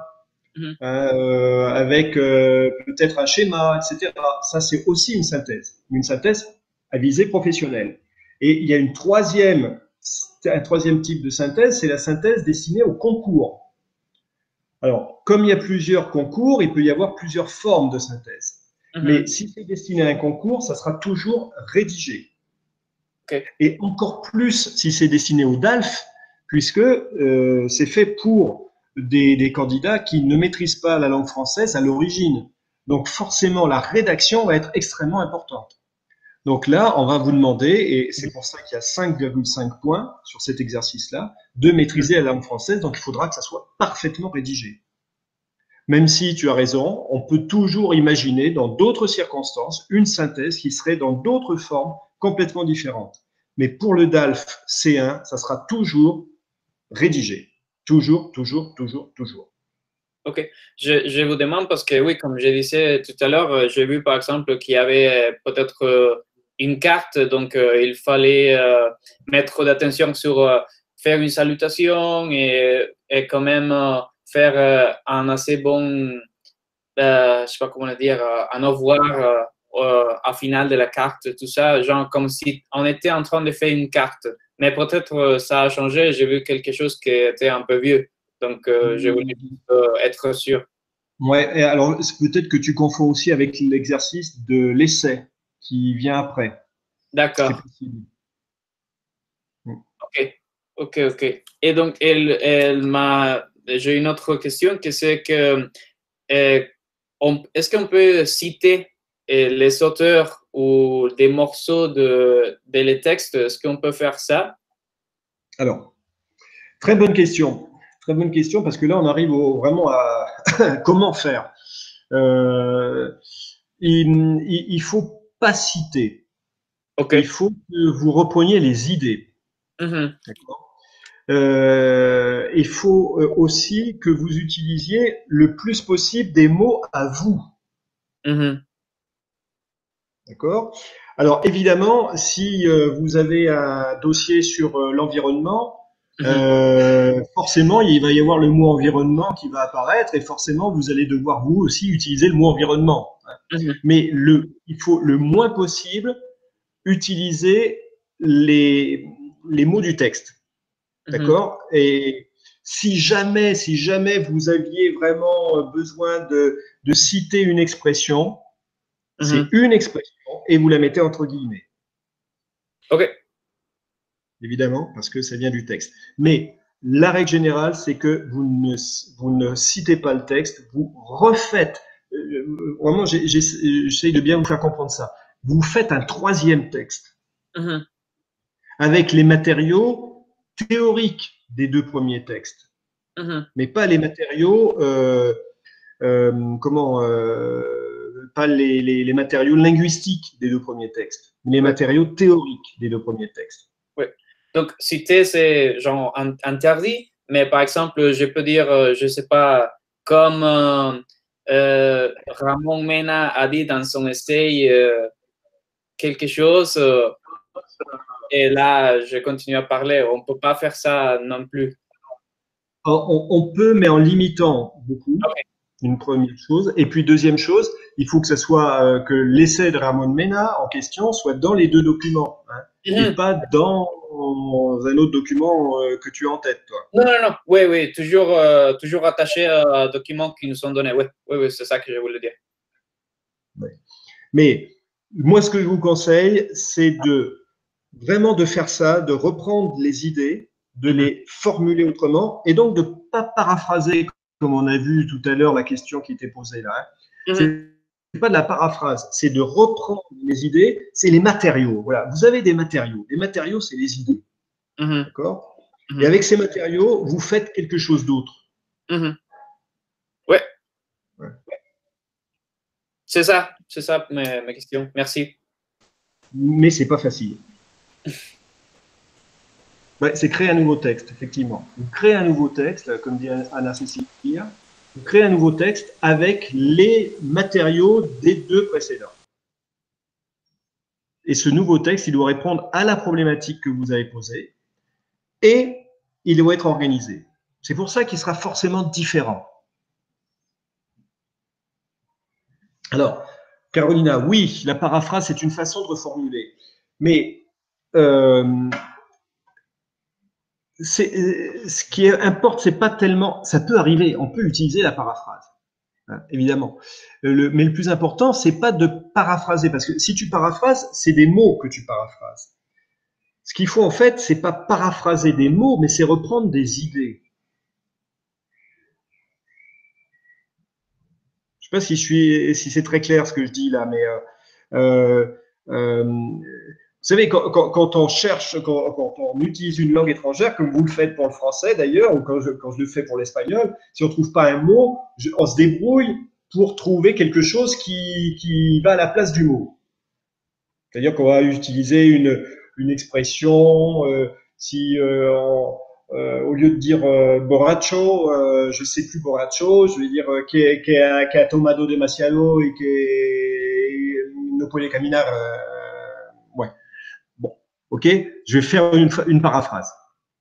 avec peut-être un schéma, etc. Ça, c'est aussi une synthèse à visée professionnelle. Et il y a un troisième type de synthèse, c'est la synthèse destinée au concours. Alors, comme il y a plusieurs concours, il peut y avoir plusieurs formes de synthèse. Mais si c'est destiné à un concours, ça sera toujours rédigé. Okay. Et encore plus si c'est destiné au DALF, puisque c'est fait pour des candidats qui ne maîtrisent pas la langue française à l'origine. Donc forcément, la rédaction va être extrêmement importante. Donc là, on va vous demander, et c'est pour ça qu'il y a 5,5 points sur cet exercice-là, de maîtriser la langue française. Donc il faudra que ça soit parfaitement rédigé. Même si tu as raison, on peut toujours imaginer dans d'autres circonstances une synthèse qui serait dans d'autres formes complètement différentes. Mais pour le DALF C1, ça sera toujours rédigé. Toujours, toujours, toujours, toujours. OK. Je vous demande parce que, oui, comme je disais tout à l'heure, j'ai vu par exemple qu'il y avait peut-être une carte, donc il fallait mettre l'attention sur faire une salutation et quand même faire un assez bon, je sais pas comment le dire, un au revoir à final de la carte, tout ça, genre comme si on était en train de faire une carte. Mais peut-être ça a changé, j'ai vu quelque chose qui était un peu vieux. Donc, je voulais être sûr. Ouais, et alors peut-être que tu confonds aussi avec l'exercice de l'essai qui vient après. D'accord. C'est possible. Ok. Et donc, j'ai une autre question qui c'est que est-ce qu'on peut citer les auteurs ou des morceaux de les textes? Est-ce qu'on peut faire ça? Alors, très bonne question. Très bonne question parce que là, on arrive vraiment à comment faire. Il faut pas citer. OK. Il faut que vous repreniez les idées. Mhm. D'accord. Il faut aussi que vous utilisiez le plus possible des mots à vous. Mhm. D'accord. Alors évidemment, si vous avez un dossier sur l'environnement, forcément il va y avoir le mot environnement qui va apparaître et forcément vous allez devoir vous aussi utiliser le mot environnement. Mhm. Mais il faut le moins possible utiliser les mots du texte. D'accord. Et si jamais vous aviez vraiment besoin de citer une expression, c'est une expression et vous la mettez entre guillemets. OK. Évidemment, parce que ça vient du texte. Mais la règle générale, c'est que vous ne citez pas le texte, vous refaites. Vraiment, j'essaie de bien vous faire comprendre ça. Vous faites un troisième texte Mhm. avec les matériaux théoriques des deux premiers textes, Mhm. mais pas les matériaux, pas les matériaux linguistiques des deux premiers textes, mais les matériaux théoriques des deux premiers textes. Oui. Donc, citer, c'est genre interdit, mais par exemple, je peux dire, je ne sais pas, comme Ramon Mena a dit dans son essai quelque chose, et là, je continue à parler. On ne peut pas faire ça non plus. On peut, mais en limitant beaucoup. Okay. Une première chose. Et puis, deuxième chose, il faut que ce soit que l'essai de Ramon Mena en question soit dans les deux documents, hein, et pas dans un autre document que tu as en tête, toi. Non. Oui. Toujours attaché à documents qui nous sont donnés. Oui, c'est ça que je voulais dire. Ouais. Mais moi, ce que je vous conseille, c'est vraiment de faire ça, de reprendre les idées, de les formuler autrement, et donc de ne pas paraphraser, comme on a vu tout à l'heure la question qui était posée là. Hein. C'est pas de la paraphrase, c'est de reprendre les idées, c'est les matériaux. Voilà, vous avez des matériaux. Les matériaux, c'est les idées. D'accord. Et avec ces matériaux, vous faites quelque chose d'autre. Ouais. C'est ça mes questions. Merci. Mais c'est pas facile. Ouais, c'est créer un nouveau texte, effectivement. Vous créez un nouveau texte, comme dit Anna-Cécilia, vous créez un nouveau texte avec les matériaux des deux précédents. Et ce nouveau texte, il doit répondre à la problématique que vous avez posée et il doit être organisé. C'est pour ça qu'il sera forcément différent. Alors, Carolina, oui, la paraphrase, c'est une façon de reformuler. Mais ce qui importe, c'est pas tellement. Ça peut arriver, on peut utiliser la paraphrase, hein, évidemment. Mais le plus important, c'est pas de paraphraser, parce que si tu paraphrases, c'est des mots que tu paraphrases. Ce qu'il faut en fait, c'est pas paraphraser des mots, mais c'est reprendre des idées. Je sais pas si c'est très clair ce que je dis là, mais vous savez, quand on cherche, quand on utilise une langue étrangère, comme vous le faites pour le français d'ailleurs, ou quand je le fais pour l'espagnol, si on trouve pas un mot, on se débrouille pour trouver quelque chose qui va à la place du mot. C'est-à-dire qu'on va utiliser une expression, si au lieu de dire borracho, je sais plus borracho, je vais dire que ha tomado demasiado et que no puede caminar. Ouais. Bon, ok, je vais faire une paraphrase.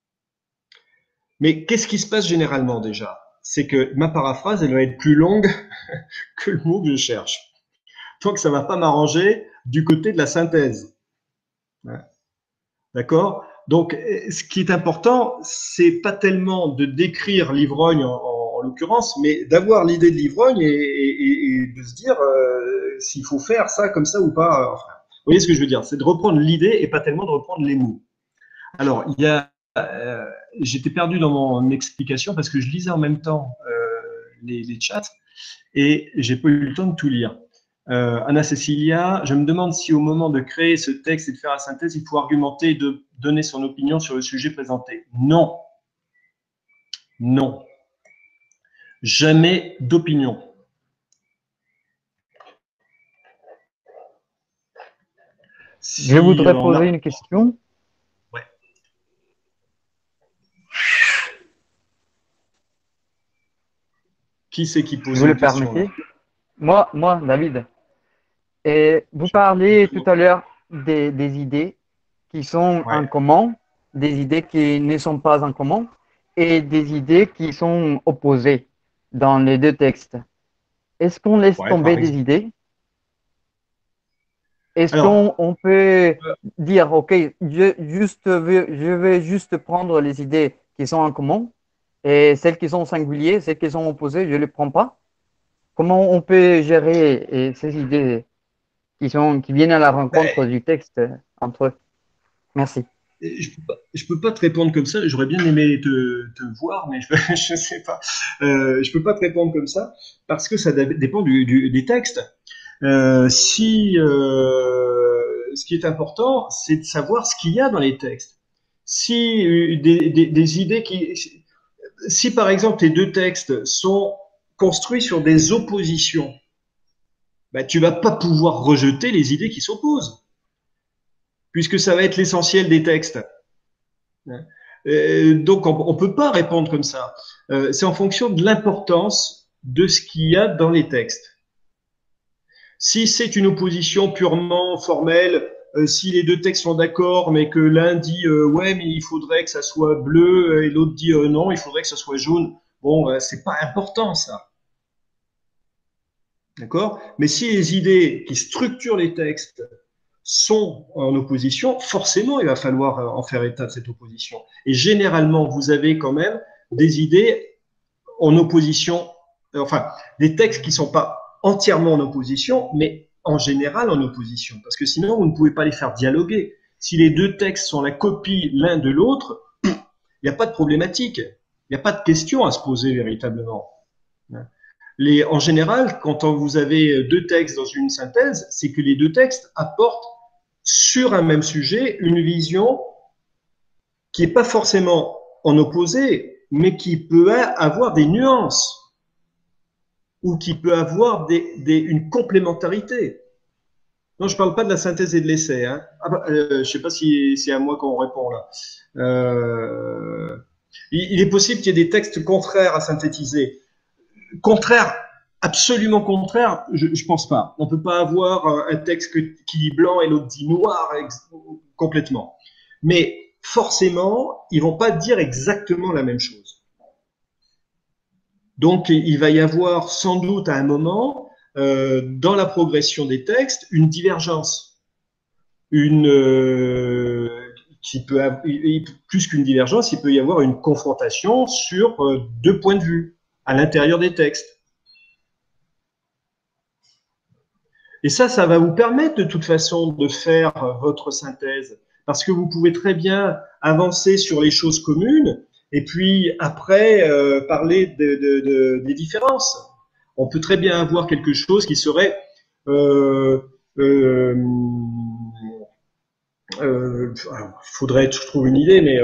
Mais qu'est-ce qui se passe généralement déjà? C'est que ma paraphrase, elle va être plus longue que le mot que je cherche. Donc, ça va pas m'arranger du côté de la synthèse. Ouais. D'accord? Donc, ce qui est important, c'est pas tellement de décrire l'ivrogne en l'occurrence, mais d'avoir l'idée de l'ivrogne et de se dire s'il faut faire ça comme ça ou pas. Enfin, vous voyez ce que je veux dire? C'est de reprendre l'idée et pas tellement de reprendre les mots. Alors, j'étais perdu dans mon explication parce que je lisais en même temps les chats et j'ai pas eu le temps de tout lire. Anna Cecilia, je me demande si au moment de créer ce texte et de faire la synthèse, il faut argumenter et de donner son opinion sur le sujet présenté. Non. Non. Jamais d'opinion. Si Je voudrais on poser a... une question. Ouais. Qui c'est qui Si pose vous le une question là? permettez. Moi, David. Et vous parlez tout à l'heure des idées qui sont Ouais. en commun, des idées qui ne sont pas en commun et des idées qui sont opposées dans les deux textes. Est-ce qu'on laisse Ouais, par tomber des exemple. idées? Est-ce Alors, qu'on peut dire, OK, je vais juste prendre les idées qui sont en commun et celles qui sont singulières, celles qui sont opposées, je ne les prends pas? Comment on peut gérer ces idées qui viennent à la rencontre ben, du texte entre eux? Merci. je peux pas te répondre comme ça. J'aurais bien aimé te voir, mais je sais pas. Je peux pas te répondre comme ça parce que ça dépend des textes. Ce qui est important, c'est de savoir ce qu'il y a dans les textes. Si des idées si par exemple tes deux textes sont construits sur des oppositions, ben, tu vas pas pouvoir rejeter les idées qui s'opposent, puisque ça va être l'essentiel des textes. Donc on peut pas répondre comme ça. C'est en fonction de l'importance de ce qu'il y a dans les textes. Si c'est une opposition purement formelle, si les deux textes sont d'accord, mais que l'un dit ouais, mais il faudrait que ça soit bleu, et l'autre dit non, il faudrait que ça soit jaune, bon, c'est pas important ça. D'accord? Mais si les idées qui structurent les textes sont en opposition, forcément, il va falloir en faire état de cette opposition. Et généralement, vous avez quand même des idées en opposition, enfin, des textes qui ne sont pas entièrement en opposition, mais en général en opposition. Parce que sinon, vous ne pouvez pas les faire dialoguer. Si les deux textes sont la copie l'un de l'autre, il n'y a pas de problématique. Il n'y a pas de question à se poser véritablement. En général, quand vous avez deux textes dans une synthèse, c'est que les deux textes apportent sur un même sujet une vision qui n'est pas forcément en opposé, mais qui peut avoir des nuances ou qui peut avoir une complémentarité. Non, je ne parle pas de la synthèse et de l'essai. Hein. Je ne sais pas si c'est à moi qu'on répond là. Il est possible qu'il y ait des textes contraires à synthétiser. Contraire, absolument contraire, je pense pas. On peut pas avoir un texte qui dit blanc et l'autre dit noir complètement. Mais forcément, ils vont pas dire exactement la même chose. Donc, il va y avoir sans doute à un moment, dans la progression des textes, une divergence. Qui peut plus qu'une divergence, il peut y avoir une confrontation sur deux points de vue à l'intérieur des textes. Et ça va vous permettre de toute façon de faire votre synthèse, parce que vous pouvez très bien avancer sur les choses communes et puis après parler des différences. On peut très bien avoir quelque chose qui serait il faudrait que je trouve une idée, mais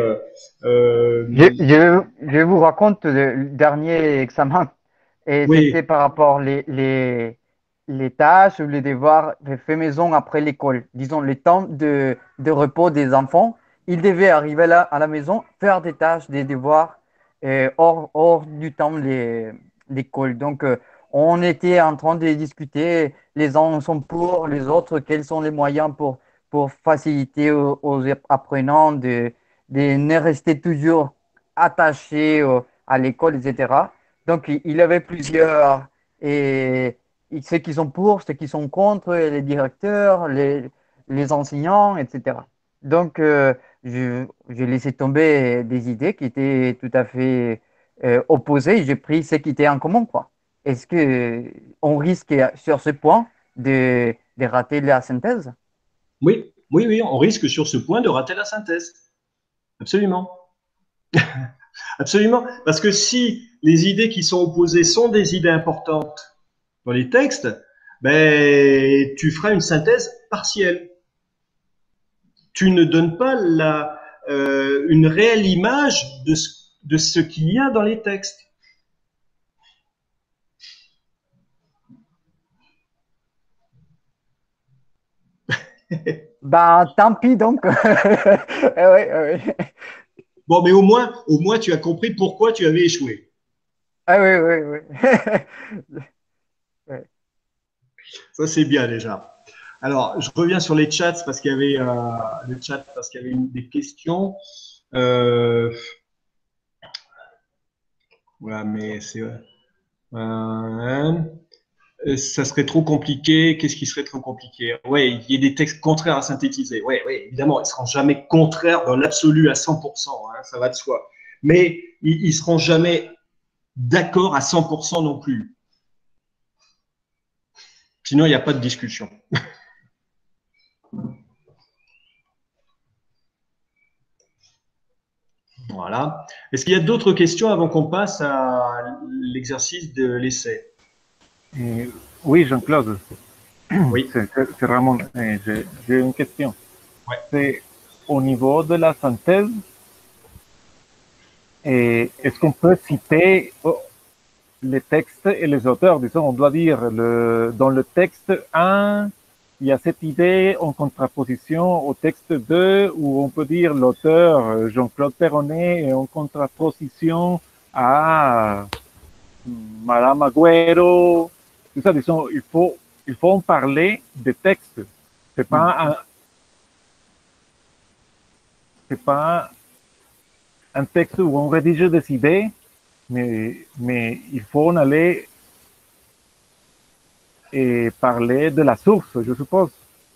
Je vous raconte le dernier examen et c'était oui, par rapport les tâches ou les devoirs faits maison après l'école. Disons, le temps de repos des enfants, ils devaient arriver là à la maison, faire des tâches, des devoirs hors du temps de l'école. Donc, on était en train de discuter, les uns sont pour, les autres, quels sont les moyens pour faciliter aux apprenants de ne rester toujours attachés à l'école, etc. Donc, il y avait plusieurs, et ceux qui sont pour, ceux qui sont contre, les directeurs, les enseignants, etc. Donc, j'ai laissé tomber des idées qui étaient tout à fait opposées. J'ai pris ce qui était en commun, quoi. Est-ce que on risque sur ce point de rater la synthèse? oui, on risque sur ce point de rater la synthèse. Absolument. Absolument. Parce que si les idées qui sont opposées sont des idées importantes dans les textes, ben, tu feras une synthèse partielle. Tu ne donnes pas une réelle image de ce qu'il y a dans les textes. Ben, tant pis donc. Oui, oui. Bon, mais au moins, tu as compris pourquoi tu avais échoué. Ah oui, oui, oui. Oui. Ça, c'est bien déjà. Alors, je reviens sur les chats parce qu'il y avait des questions. Voilà, mais c'est ça serait trop compliqué. Qu'est-ce qui serait trop compliqué? Ouais, il y a des textes contraires à synthétiser. Ouais, ouais, évidemment, ils seront jamais contraires dans l'absolu à 100%, hein, ça va de soi. Mais ils seront jamais d'accord à 100% non plus. Sinon, il n'y a pas de discussion. Voilà. Est-ce qu'il y a d'autres questions avant qu'on passe à l'exercice de l'essai? Oui, Jean-Claude, Oui. c'est Ramon. J'ai une question. Ouais. C'est au niveau de la synthèse, est-ce qu'on peut citer les textes et les auteurs? Disons, on doit dire dans le texte 1, il y a cette idée en contraposition au texte 2, où on peut dire l'auteur Jean-Claude Perronnet est en contraposition à Madame Agüero. Tout ça, disons, il faut en parler des textes. C'est pas un texte où on rédige des idées, mais il faut en aller et parler de la source, je suppose.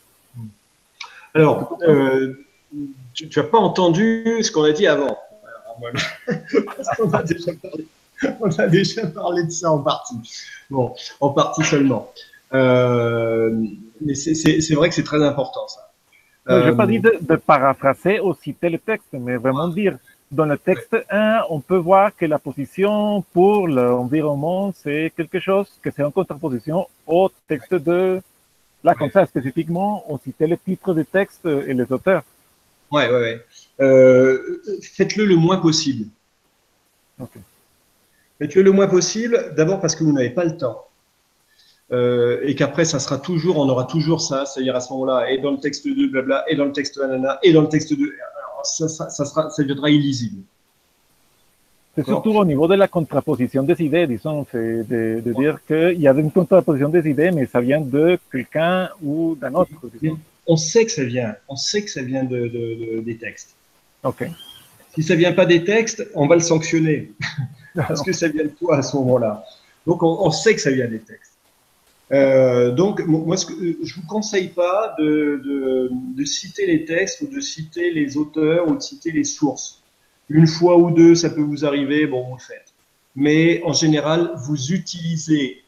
Alors, tu n'as pas entendu ce qu'on a dit avant. Parce qu'on a déjà parlé de ça en partie. Bon, en partie seulement. Mais c'est vrai que c'est très important, ça. Je n'ai pas dit de paraphraser ou citer le texte, mais vraiment dire, dans le texte 1, on peut voir que la position pour l'environnement, c'est quelque chose que c'est en contraposition au texte 2. Là, comme ça, spécifiquement, on citait les titres des textes et les auteurs. Ouais. Faites-le le moins possible. Okay. Faites-le le moins possible, d'abord parce que vous n'avez pas le temps. Et qu'après, on aura toujours ça, c'est-à-dire à ce moment-là, et dans le texte 2, blabla, et dans le texte 1, nana, et dans le texte 2, alors ça deviendra illisible. C'est surtout au niveau de la contraposition des idées, disons, c'est de dire qu'il y a une contraposition des idées, mais ça vient de quelqu'un ou d'un autre. Disons. On sait que ça vient des textes. Ok. Si ça vient pas des textes, on va le sanctionner. Parce que ça vient de toi à ce moment-là. Donc, on sait que ça vient des textes. Donc, moi, je vous conseille pas de citer les textes ou de citer les auteurs ou de citer les sources. Une fois ou deux, ça peut vous arriver, bon, vous le faites. Mais en général, vous utilisez.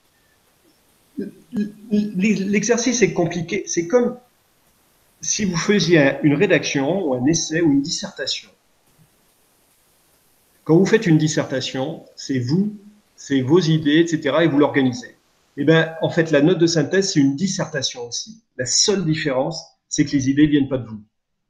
L'exercice est compliqué. C'est comme si vous faisiez une rédaction ou un essai ou une dissertation. Quand vous faites une dissertation, c'est vos idées, etc., et vous l'organisez. Eh bien, en fait, la note de synthèse, c'est une dissertation aussi. La seule différence, c'est que les idées ne viennent pas de vous.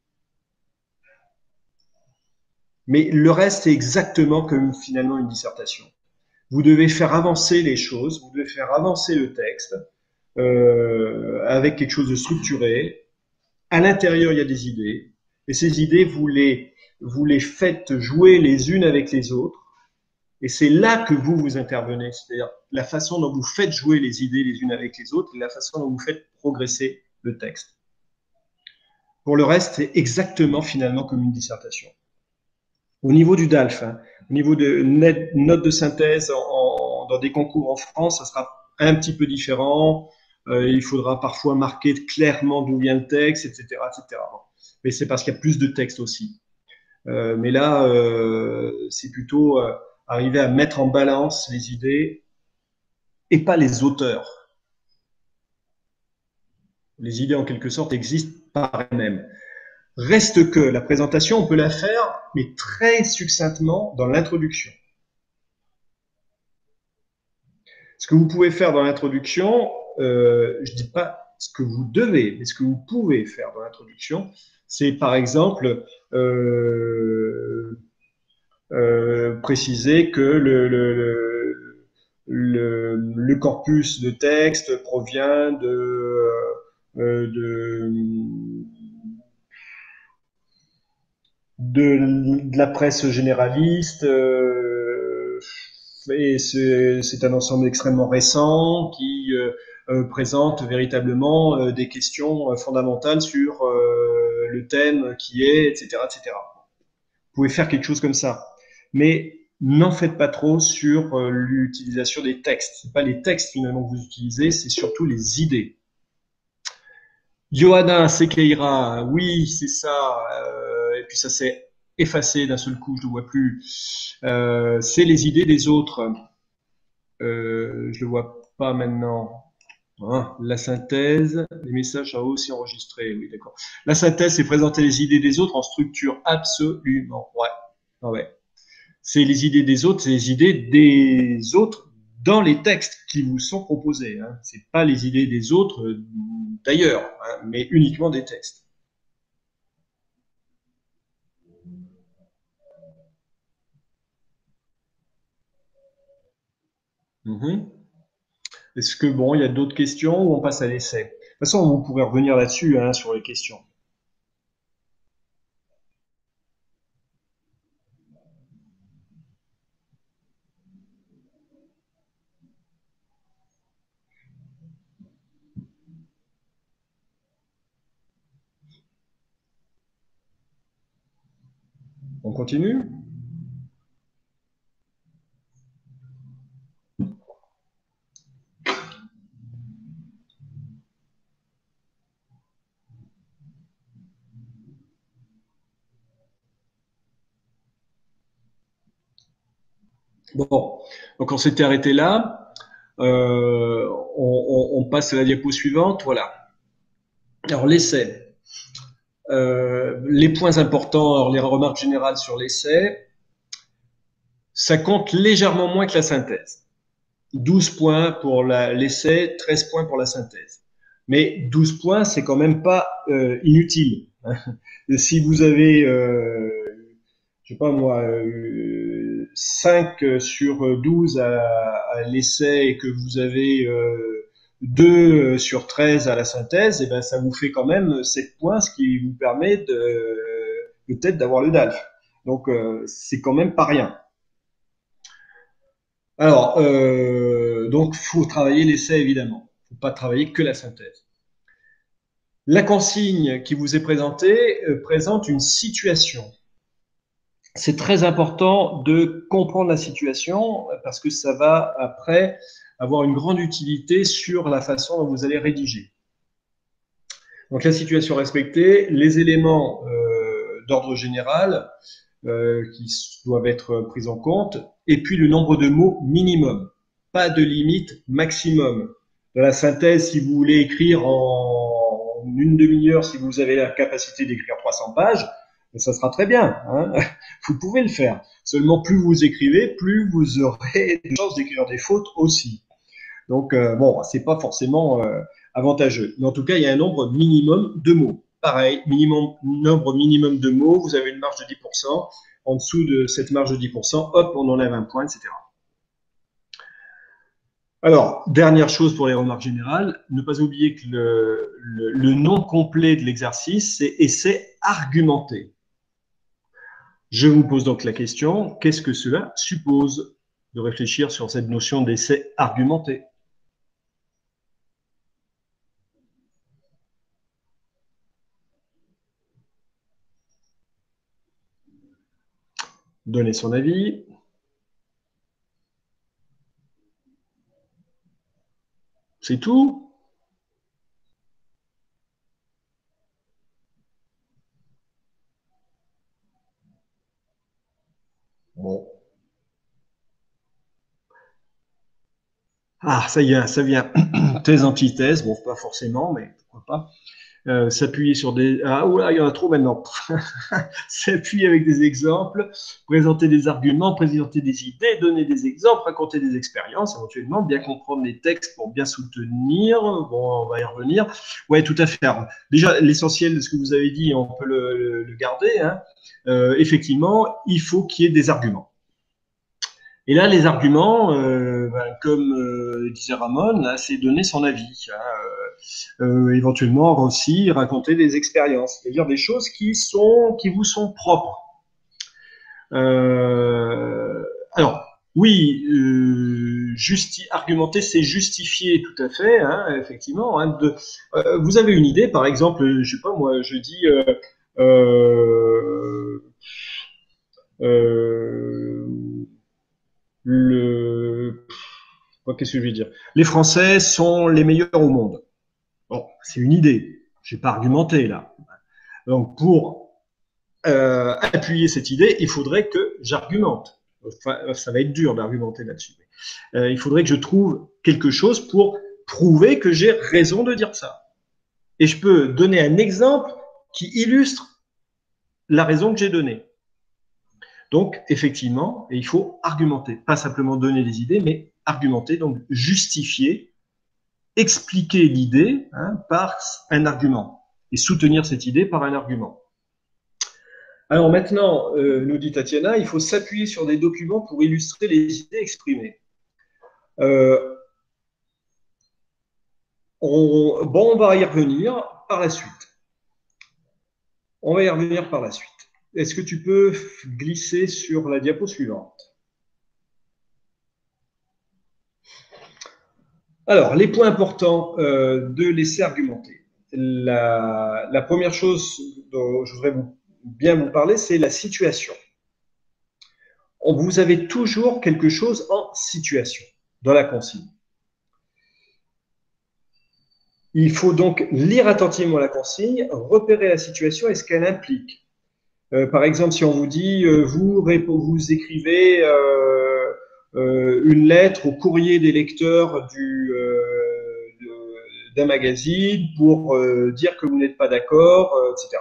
Mais le reste est exactement comme finalement une dissertation. Vous devez faire avancer les choses, vous devez faire avancer le texte avec quelque chose de structuré. À l'intérieur, il y a des idées, et ces idées, vous les faites jouer les unes avec les autres, et c'est là que vous intervenez, c'est-à-dire la façon dont vous faites jouer les idées les unes avec les autres, et la façon dont vous faites progresser le texte. Pour le reste, c'est exactement finalement comme une dissertation. Au niveau du DALF, au niveau de notes de synthèse dans des concours en France, ça sera un petit peu différent. Il faudra parfois marquer clairement d'où vient le texte, etc., etc. Mais c'est parce qu'il y a plus de texte aussi. Mais là, c'est plutôt arriver à mettre en balance les idées et pas les auteurs. Les idées, en quelque sorte, existent par elles-mêmes. Reste que la présentation, on peut la faire, mais très succinctement dans l'introduction. Ce que vous pouvez faire dans l'introduction, je dis pas ce que vous devez, mais ce que vous pouvez faire dans l'introduction, c'est par exemple préciser que le corpus de texte provient de, de la presse généraliste, et c'est un ensemble extrêmement récent qui présente véritablement des questions fondamentales sur le thème qui est, etc., etc. Vous pouvez faire quelque chose comme ça, mais n'en faites pas trop sur l'utilisation des textes. C'est pas les textes finalement que vous utilisez, c'est surtout les idées. Johanna Sequeira, oui, c'est ça. Et puis ça s'est effacé d'un seul coup, je ne le vois plus. C'est les idées des autres. Je le vois pas maintenant. Hein, la synthèse, les messages sont aussi enregistrés. Oui, d'accord. La synthèse, c'est présenter les idées des autres en structure, absolument. Ouais, ah ouais. C'est les idées des autres, c'est les idées des autres dans les textes qui vous sont proposés. Hein. C'est pas les idées des autres d'ailleurs, hein, mais uniquement des textes. Est-ce que bon, il y a d'autres questions ou on passe à l'essai? De toute façon, vous pourrez revenir là-dessus hein, sur les questions. On continue? Bon, donc on s'était arrêté là. On passe à la diapo suivante. Voilà. Alors l'essai. Les points importants, alors les remarques générales sur l'essai. Ça compte légèrement moins que la synthèse. 12 points pour l'essai, 13 points pour la synthèse. Mais 12 points, c'est quand même pas inutile. Si vous avez, je sais pas moi, 5 sur 12 à l'essai et que vous avez 2 sur 13 à la synthèse, et ben ça vous fait quand même 7 points, ce qui vous permet peut-être d'avoir le DALF. Donc c'est quand même pas rien. Alors, donc, faut travailler l'essai, évidemment. Faut pas travailler que la synthèse. La consigne qui vous est présentée présente une situation. C'est très important de comprendre la situation parce que ça va après avoir une grande utilité sur la façon dont vous allez rédiger. Donc, la situation respectée, les éléments d'ordre général qui doivent être pris en compte, et puis le nombre de mots minimum, pas de limite maximum. Dans la synthèse, si vous voulez écrire en une demi-heure, si vous avez la capacité d'écrire 300 pages, ça sera très bien. Hein, vous pouvez le faire. Seulement, plus vous écrivez, plus vous aurez de chances d'écrire des fautes aussi. Donc, bon, c'est pas forcément avantageux. Mais en tout cas, il y a un nombre minimum de mots. Pareil, nombre minimum de mots, vous avez une marge de 10%. En dessous de cette marge de 10%, hop, on enlève un point, etc. Alors, dernière chose pour les remarques générales, ne pas oublier que le nom complet de l'exercice, c'est essai argumenté. Je vous pose donc la question, qu'est-ce que cela suppose de réfléchir sur cette notion d'essai argumenté? Donner son avis. C'est tout? Bon. Ah, ça y est, ça vient. Thèse, antithèse, bon, pas forcément, mais pourquoi pas. S'appuyer sur des… Ah, oula, il y en a trop maintenant. S'appuyer avec des exemples, présenter des arguments, présenter des idées, donner des exemples, raconter des expériences, éventuellement, bien comprendre les textes pour bien soutenir. Bon, on va y revenir. Ouais, tout à fait. Alors, déjà, l'essentiel de ce que vous avez dit, on peut le garder. Hein. Effectivement, il faut qu'il y ait des arguments. Et là, les arguments, comme disait Ramon, là, c'est donner son avis. Hein, éventuellement aussi raconter des expériences, c'est-à-dire des choses qui vous sont propres. Alors, oui, argumenter, c'est justifier tout à fait, hein, effectivement. Hein, vous avez une idée, par exemple, je sais pas moi, je dis qu'est-ce que je vais dire? Les Français sont les meilleurs au monde. Bon, c'est une idée. Je n'ai pas argumenté là. Donc, pour appuyer cette idée, il faudrait que j'argumente. Enfin, ça va être dur d'argumenter là-dessus. Il faudrait que je trouve quelque chose pour prouver que j'ai raison de dire ça. Et je peux donner un exemple qui illustre la raison que j'ai donnée. Donc, effectivement, il faut argumenter. Pas simplement donner des idées, mais argumenter, donc justifier, expliquer l'idée par un argument et soutenir cette idée par un argument. Alors maintenant, nous dit Tatiana, il faut s'appuyer sur des documents pour illustrer les idées exprimées. On va y revenir par la suite. On va y revenir par la suite. Est-ce que tu peux glisser sur la diapo suivante? Alors, les points importants de laisser argumenter. La première chose dont je voudrais bien vous parler, c'est la situation. Vous avez toujours quelque chose en situation dans la consigne. Il faut donc lire attentivement la consigne, repérer la situation et ce qu'elle implique. Par exemple, si on vous dit vous écrivez une lettre au courrier des lecteurs d'un magazine pour dire que vous n'êtes pas d'accord, etc.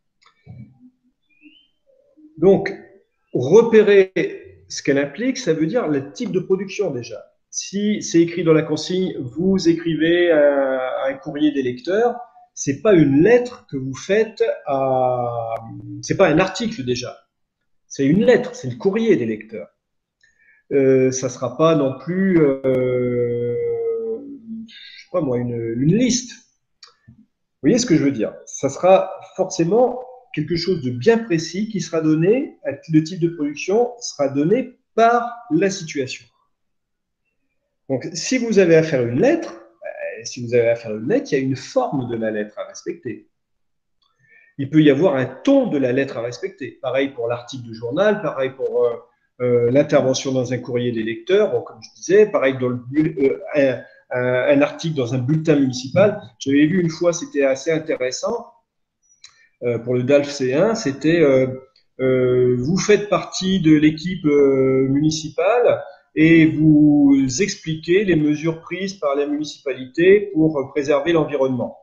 Donc, repérer ce qu'elle implique, ça veut dire le type de production déjà. Si c'est écrit dans la consigne, vous écrivez un courrier des lecteurs, c'est pas une lettre que vous faites c'est pas un article déjà. C'est une lettre, c'est le courrier des lecteurs. Ça sera pas non plus, je sais pas moi, une liste. Vous voyez ce que je veux dire? Ça sera forcément quelque chose de bien précis qui sera donné, le type de production sera donné par la situation. Donc, si vous avez à faire une lettre, il y a une forme de la lettre à respecter. Il peut y avoir un ton de la lettre à respecter. Pareil pour l'article de journal, pareil pour l'intervention dans un courrier des lecteurs, bon, comme je disais, pareil dans un article dans un bulletin municipal. J'avais vu une fois, c'était assez intéressant, pour le DALF C1, c'était vous faites partie de l'équipe municipale et vous expliquez les mesures prises par la municipalité pour préserver l'environnement.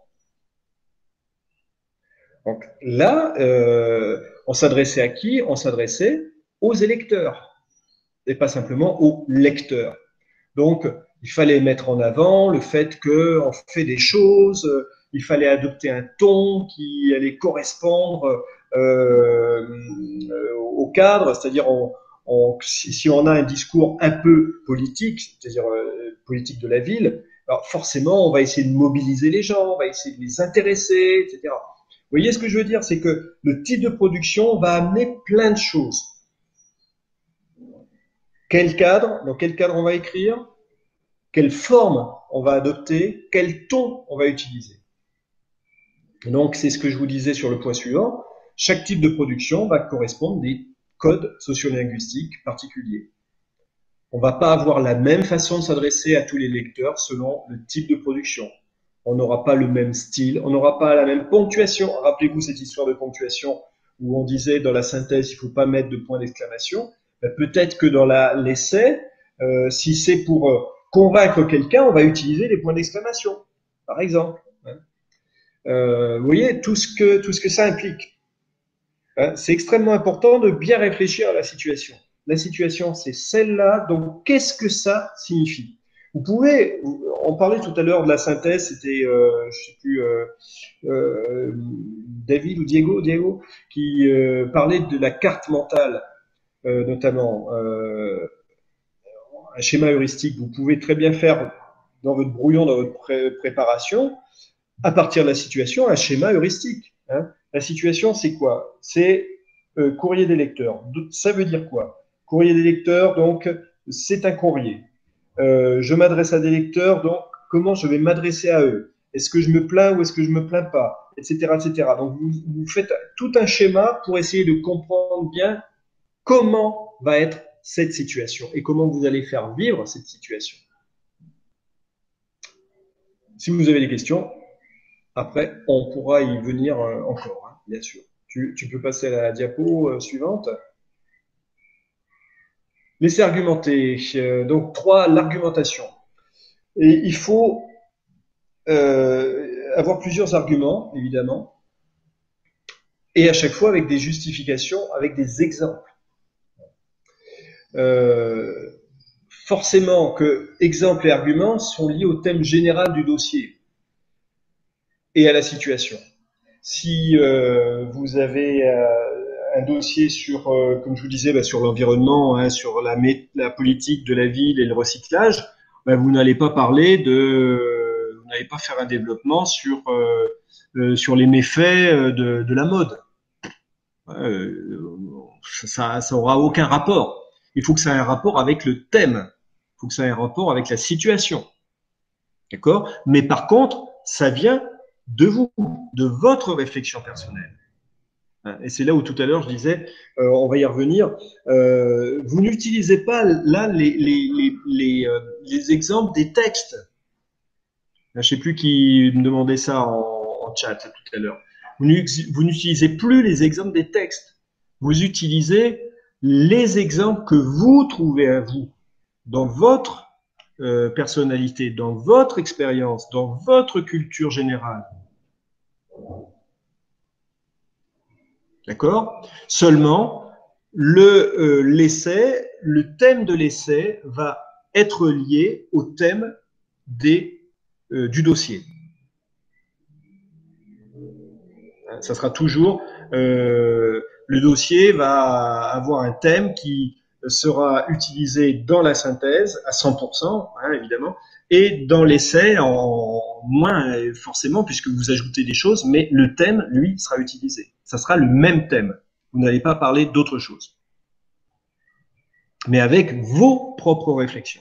Donc là, on s'adressait à qui? On s'adressait aux électeurs et pas simplement aux lecteurs. Donc, il fallait mettre en avant le fait qu'on fait des choses, il fallait adopter un ton qui allait correspondre au cadre, c'est-à-dire si on a un discours un peu politique, c'est-à-dire politique de la ville, alors forcément on va essayer de mobiliser les gens, on va essayer de les intéresser, etc. Vous voyez ce que je veux dire, c'est que le type de production va amener plein de choses. Dans quel cadre on va écrire, quelle forme on va adopter, quel ton on va utiliser. Donc, c'est ce que je vous disais sur le point suivant. Chaque type de production va correspondre à des codes sociolinguistiques particuliers. On ne va pas avoir la même façon de s'adresser à tous les lecteurs selon le type de production. On n'aura pas le même style, on n'aura pas la même ponctuation. Rappelez-vous cette histoire de ponctuation où on disait dans la synthèse, il ne faut pas mettre de point d'exclamation. Peut-être que dans l'essai, si c'est pour convaincre quelqu'un, on va utiliser les points d'exclamation, par exemple. Vous voyez tout ce que ça implique. Hein, c'est extrêmement important de bien réfléchir à la situation. La situation, c'est celle-là, donc qu'est-ce que ça signifie? Vous pouvez, on parlait tout à l'heure de la synthèse, c'était, je sais plus, David ou Diego, qui parlait de la carte mentale, notamment un schéma heuristique. Vous pouvez très bien faire dans votre brouillon, dans votre préparation, à partir de la situation, un schéma heuristique. Hein. La situation, c'est quoi? C'est courrier des lecteurs. Ça veut dire quoi? Courrier des lecteurs, donc, c'est un courrier. Je m'adresse à des lecteurs, donc, comment je vais m'adresser à eux? Est-ce que je me plains ou est-ce que je me plains pas? Etc., etc. Donc, vous faites tout un schéma pour essayer de comprendre bien comment va être cette situation et comment vous allez faire vivre cette situation. Si vous avez des questions, après, on pourra y venir encore, hein, bien sûr. Tu peux passer à la diapo suivante. Laissez argumenter. Donc, 3, l'argumentation. Et il faut avoir plusieurs arguments, évidemment, et à chaque fois avec des justifications, avec des exemples. Forcément que exemples et arguments sont liés au thème général du dossier et à la situation. Si vous avez un dossier sur, comme je vous disais, sur l'environnement, hein, sur la politique de la ville et le recyclage, vous n'allez pas parler vous n'allez pas faire un développement sur les méfaits de la mode. Ça aura aucun rapport. Il faut que ça ait un rapport avec le thème. Il faut que ça ait un rapport avec la situation. D'accord? Mais par contre, ça vient de vous, de votre réflexion personnelle. Et c'est là où tout à l'heure je disais, on va y revenir, vous n'utilisez pas là les exemples des textes. Je ne sais plus qui me demandait ça en chat tout à l'heure. Vous n'utilisez plus les exemples des textes. Vous utilisez les exemples que vous trouvez à vous, dans votre personnalité, dans votre expérience, dans votre culture générale. D'accord? Seulement, l'essai, le thème de l'essai va être lié au thème du dossier. Ça sera toujours le dossier va avoir un thème qui sera utilisé dans la synthèse à 100%, hein, évidemment, et dans l'essai en moins forcément puisque vous ajoutez des choses, mais le thème, lui, sera utilisé. Ça sera le même thème. Vous n'allez pas parler d'autre chose, mais avec vos propres réflexions.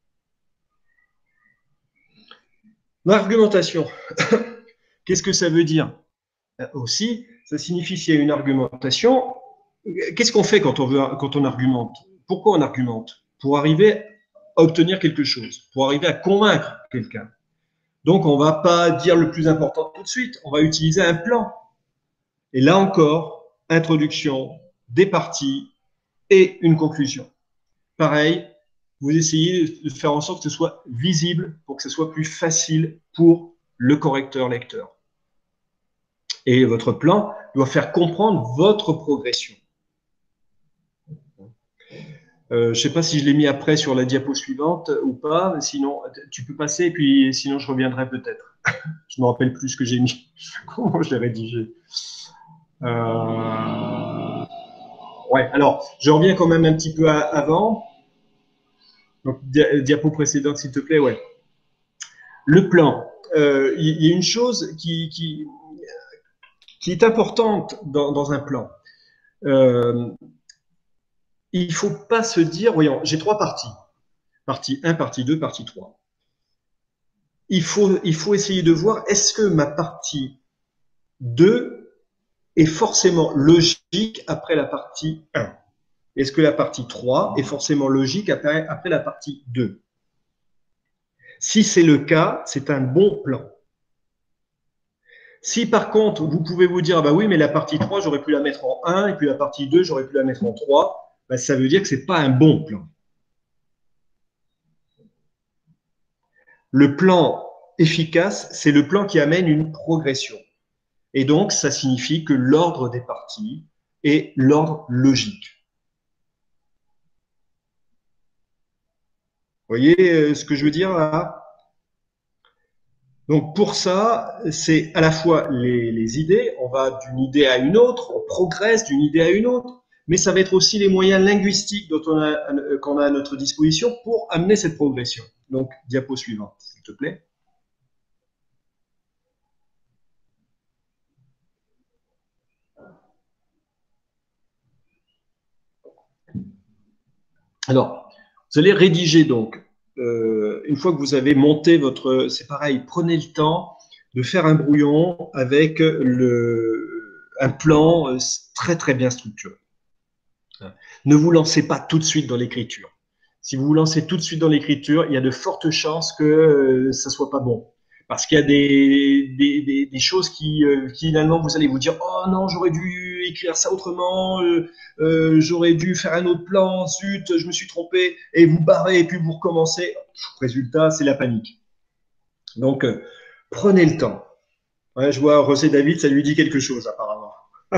L'argumentation, qu'est-ce que ça veut dire? Aussi, ça signifie s'il y a une argumentation, qu'est-ce qu'on fait quand on argumente? Pourquoi on argumente? Pour arriver à obtenir quelque chose, pour arriver à convaincre quelqu'un. Donc, on ne va pas dire le plus important tout de suite, on va utiliser un plan. Et là encore, introduction, des parties et une conclusion. Pareil, vous essayez de faire en sorte que ce soit visible pour que ce soit plus facile pour le correcteur-lecteur. Et votre plan doit faire comprendre votre progression. Je ne sais pas si je l'ai mis après sur la diapo suivante ou pas, sinon tu peux passer et puis sinon je reviendrai peut-être. Je ne me rappelle plus ce que j'ai mis, comment je l'ai rédigé. Ouais, alors je reviens quand même un petit peu avant. Donc, diapo précédente s'il te plaît, ouais. Le plan. Il y a une chose qui est importante dans un plan. Il ne faut pas se dire, voyons, j'ai 3 parties. Partie 1, partie 2, partie 3. Il faut essayer de voir, est-ce que ma partie 2 est forcément logique après la partie 1? Est-ce que la partie 3 est forcément logique après la partie 2? Si c'est le cas, c'est un bon plan. Si par contre, vous pouvez vous dire, bah oui, mais la partie 3, j'aurais pu la mettre en 1, et puis la partie 2, j'aurais pu la mettre en 3, bah, ça veut dire que ce n'est pas un bon plan. Le plan efficace, c'est le plan qui amène une progression. Et donc, ça signifie que l'ordre des parties est l'ordre logique. Vous voyez ce que je veux dire là? Donc pour ça, c'est à la fois les idées, on va d'une idée à une autre, on progresse d'une idée à une autre, mais ça va être aussi les moyens linguistiques qu'on a à notre disposition pour amener cette progression. Donc, diapo suivante, s'il te plaît. Alors, vous allez rédiger donc, une fois que vous avez monté votre... C'est pareil, prenez le temps de faire un brouillon avec un plan très très bien structuré. Ne vous lancez pas tout de suite dans l'écriture. Si vous vous lancez tout de suite dans l'écriture, il y a de fortes chances que ça soit pas bon. Parce qu'il y a des choses qui finalement vous allez vous dire oh non, j'aurais dû écrire ça autrement, j'aurais dû faire un autre plan, zut, je me suis trompé, et vous barrez et puis vous recommencez. Résultat, c'est la panique. Donc prenez le temps. Ouais, je vois Rosé David, ça lui dit quelque chose apparemment.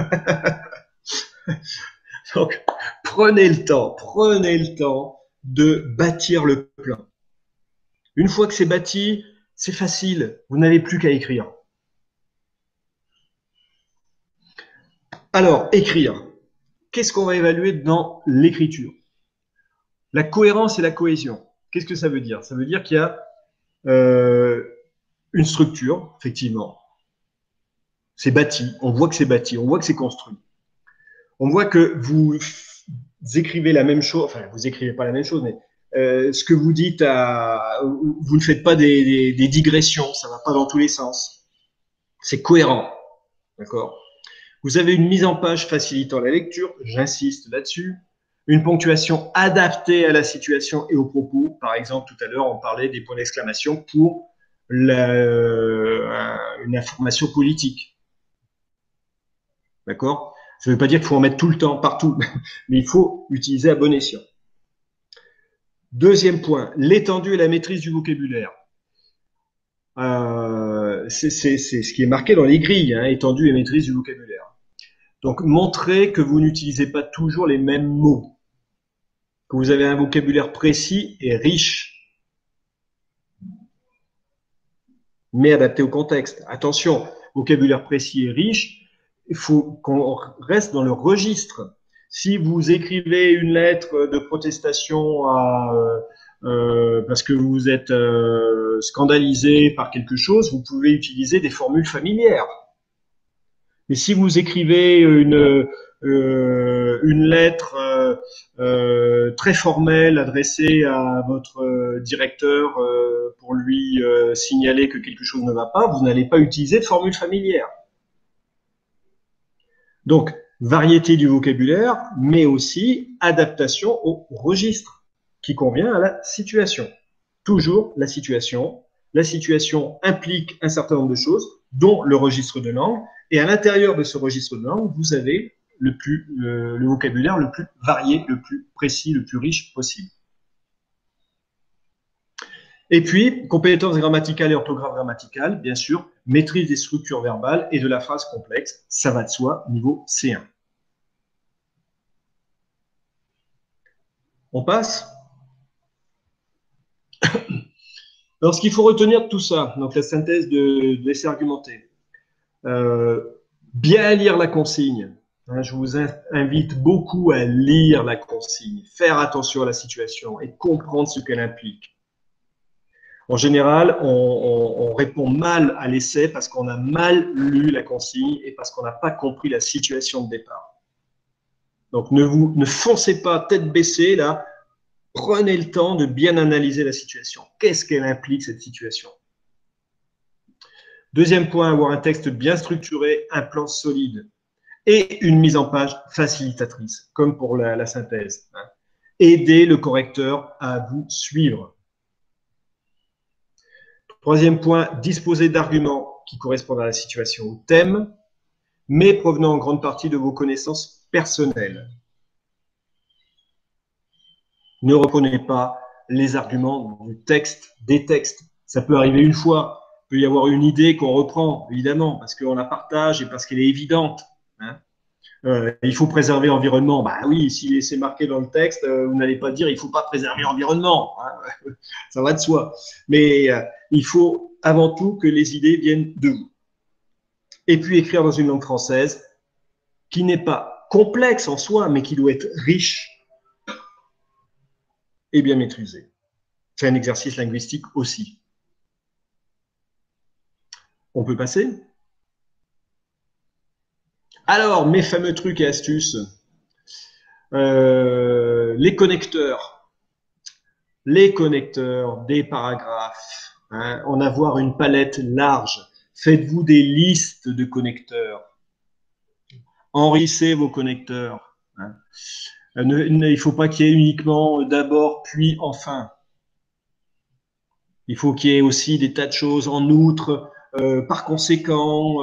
Donc prenez le temps de bâtir le plan. Une fois que c'est bâti, c'est facile, vous n'avez plus qu'à écrire. Alors, écrire. Qu'est-ce qu'on va évaluer dans l'écriture? La cohérence et la cohésion. Qu'est-ce que ça veut dire? Ça veut dire qu'il y a une structure, effectivement. C'est bâti, on voit que c'est bâti, on voit que c'est construit. On voit que vous écrivez la même chose, enfin, vous écrivez pas la même chose, mais ce que vous dites, vous ne faites pas des digressions, ça va pas dans tous les sens. C'est cohérent, d'accord? Vous avez une mise en page facilitant la lecture, j'insiste là-dessus. Une ponctuation adaptée à la situation et au propos. Par exemple, tout à l'heure, on parlait des points d'exclamation pour une information politique. D'accord? Ça ne veut pas dire qu'il faut en mettre tout le temps, partout, mais il faut utiliser à bon escient. Deuxième point, l'étendue et la maîtrise du vocabulaire. C'est ce qui est marqué dans les grilles, hein, étendue et maîtrise du vocabulaire. Donc, montrez que vous n'utilisez pas toujours les mêmes mots, que vous avez un vocabulaire précis et riche, mais adapté au contexte. Attention, vocabulaire précis et riche, il faut qu'on reste dans le registre. Si vous écrivez une lettre de protestation parce que vous êtes scandalisé par quelque chose, vous pouvez utiliser des formules familières. Mais si vous écrivez une lettre très formelle adressée à votre directeur pour lui signaler que quelque chose ne va pas, vous n'allez pas utiliser de formule familière. Donc, variété du vocabulaire, mais aussi adaptation au registre qui convient à la situation. Toujours la situation. La situation implique un certain nombre de choses, dont le registre de langue. Et à l'intérieur de ce registre de langue, vous avez le vocabulaire le plus varié, le plus précis, le plus riche possible. Et puis, compétences grammaticales et orthographe grammaticale, bien sûr, maîtrise des structures verbales et de la phrase complexe, ça va de soi, niveau C1. On passe. Alors, ce qu'il faut retenir de tout ça, donc la synthèse de l'essai argumenté, bien lire la consigne. Hein, je vous invite beaucoup à lire la consigne, faire attention à la situation et comprendre ce qu'elle implique. En général, on répond mal à l'essai parce qu'on a mal lu la consigne et parce qu'on n'a pas compris la situation de départ. Donc, ne foncez pas tête baissée, là. Prenez le temps de bien analyser la situation. Qu'est-ce qu'elle implique, cette situation? Deuxième point, avoir un texte bien structuré, un plan solide et une mise en page facilitatrice, comme pour la synthèse. Aider le correcteur à vous suivre. Troisième point, disposer d'arguments qui correspondent à la situation, au thème, mais provenant en grande partie de vos connaissances personnelles. Ne reprenez pas les arguments du texte, des textes. Ça peut arriver une fois, peut y avoir une idée qu'on reprend, évidemment, parce qu'on la partage et parce qu'elle est évidente. Hein. Il faut préserver l'environnement. Bah oui, si c'est marqué dans le texte, vous n'allez pas dire il ne faut pas préserver l'environnement. Hein. Ça va de soi. Mais il faut avant tout que les idées viennent de vous. Et puis écrire dans une langue française qui n'est pas complexe en soi, mais qui doit être riche et bien maîtrisé. C'est un exercice linguistique aussi. On peut passer? Alors, mes fameux trucs et astuces. Les connecteurs. Les connecteurs des paragraphes. Hein, en avoir une palette large. Faites-vous des listes de connecteurs. Enrichissez vos connecteurs. Hein. Il ne faut pas qu'il y ait uniquement d'abord, puis enfin. Il faut qu'il y ait aussi des tas de choses en outre. Par conséquent,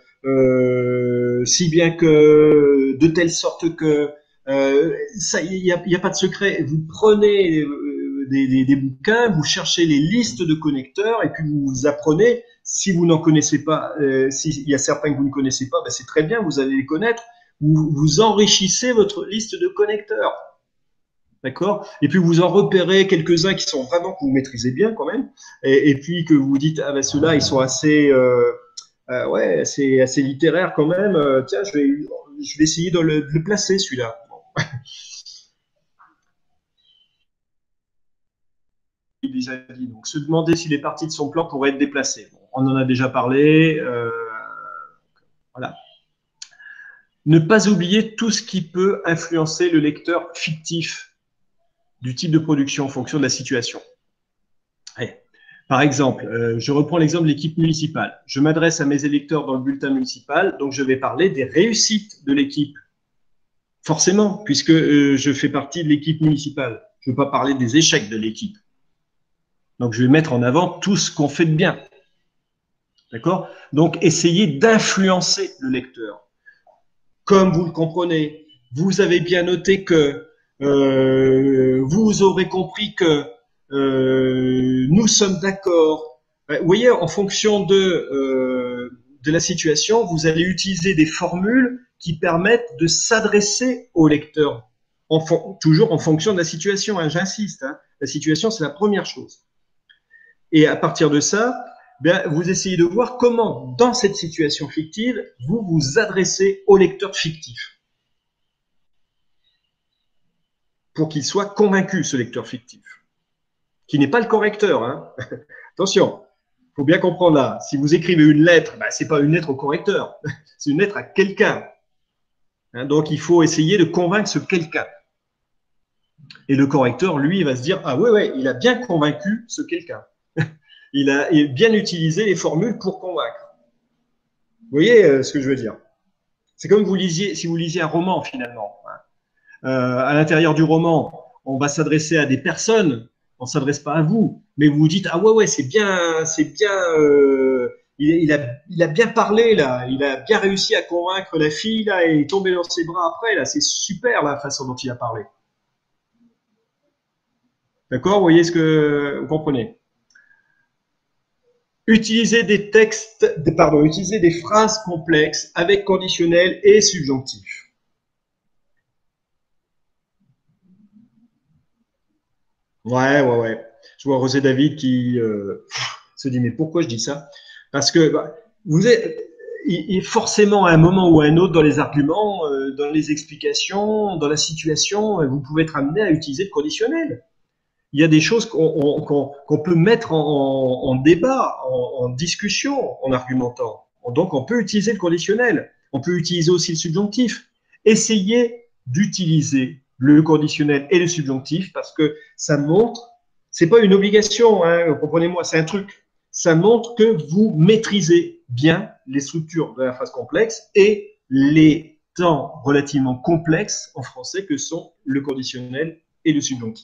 si bien que, de telle sorte que, il n'y a pas de secret. Vous prenez des bouquins, vous cherchez les listes de connecteurs et puis vous apprenez. Si vous n'en connaissez pas, s'il y a certains que vous ne connaissez pas, ben c'est très bien, vous allez les connaître. Vous enrichissez votre liste de connecteurs. D'accord? Et puis vous en repérez quelques-uns qui sont vraiment que vous maîtrisez bien quand même, et puis que vous dites ah ben ceux-là ils sont assez ouais assez littéraires quand même. Tiens je vais essayer de le placer celui-là. Bon. Déjà dit. Donc se demander si les parties de son plan pourraient être déplacées. Bon, on en a déjà parlé. Voilà. Ne pas oublier tout ce qui peut influencer le lecteur fictif du type de production en fonction de la situation. Allez. Par exemple, je reprends l'exemple de l'équipe municipale. Je m'adresse à mes électeurs dans le bulletin municipal, donc je vais parler des réussites de l'équipe. Forcément, puisque je fais partie de l'équipe municipale. Je ne veux pas parler des échecs de l'équipe. Donc je vais mettre en avant tout ce qu'on fait de bien. D'accord? Donc essayez d'influencer le lecteur. Comme vous le comprenez, vous avez bien noté que vous aurez compris que nous sommes d'accord. Vous voyez, en fonction de la situation, vous allez utiliser des formules qui permettent de s'adresser au lecteur, toujours en fonction de la situation, hein, j'insiste. Hein. La situation, c'est la première chose. Et à partir de ça, bien, vous essayez de voir comment, dans cette situation fictive, vous vous adressez au lecteur fictif. Pour qu'il soit convaincu, ce lecteur fictif. Qui n'est pas le correcteur. Hein. Attention, il faut bien comprendre là. Si vous écrivez une lettre, ben, ce n'est pas une lettre au correcteur. C'est une lettre à quelqu'un. Hein, donc, il faut essayer de convaincre ce quelqu'un. Et le correcteur, lui, il va se dire « Ah ouais, il a bien convaincu ce quelqu'un. » Il a bien utilisé les formules pour convaincre. Vous voyez ce que je veux dire? C'est comme si vous lisiez un roman, finalement. À l'intérieur du roman, on va s'adresser à des personnes, on ne s'adresse pas à vous, mais vous vous dites « Ah ouais, c'est bien, il a bien parlé, là, il a bien réussi à convaincre la fille, là, et est tombé dans ses bras après, là, c'est super, la façon dont il a parlé. » D'accord? Vous voyez ce que vous comprenez? Utiliser des utiliser des phrases complexes avec conditionnel et subjonctif. Ouais. Je vois Rosé David qui se dit mais pourquoi je dis ça? Parce que vous êtes forcément à un moment ou à un autre dans les arguments, dans les explications, dans la situation, vous pouvez être amené à utiliser le conditionnel. Il y a des choses qu'on peut mettre en débat, en discussion, en argumentant. Donc, on peut utiliser le conditionnel. On peut utiliser aussi le subjonctif. Essayez d'utiliser le conditionnel et le subjonctif parce que ça montre, c'est pas une obligation, hein, comprenez-moi, c'est un truc. Ça montre que vous maîtrisez bien les structures de la phrase complexe et les temps relativement complexes en français que sont le conditionnel et le subjonctif.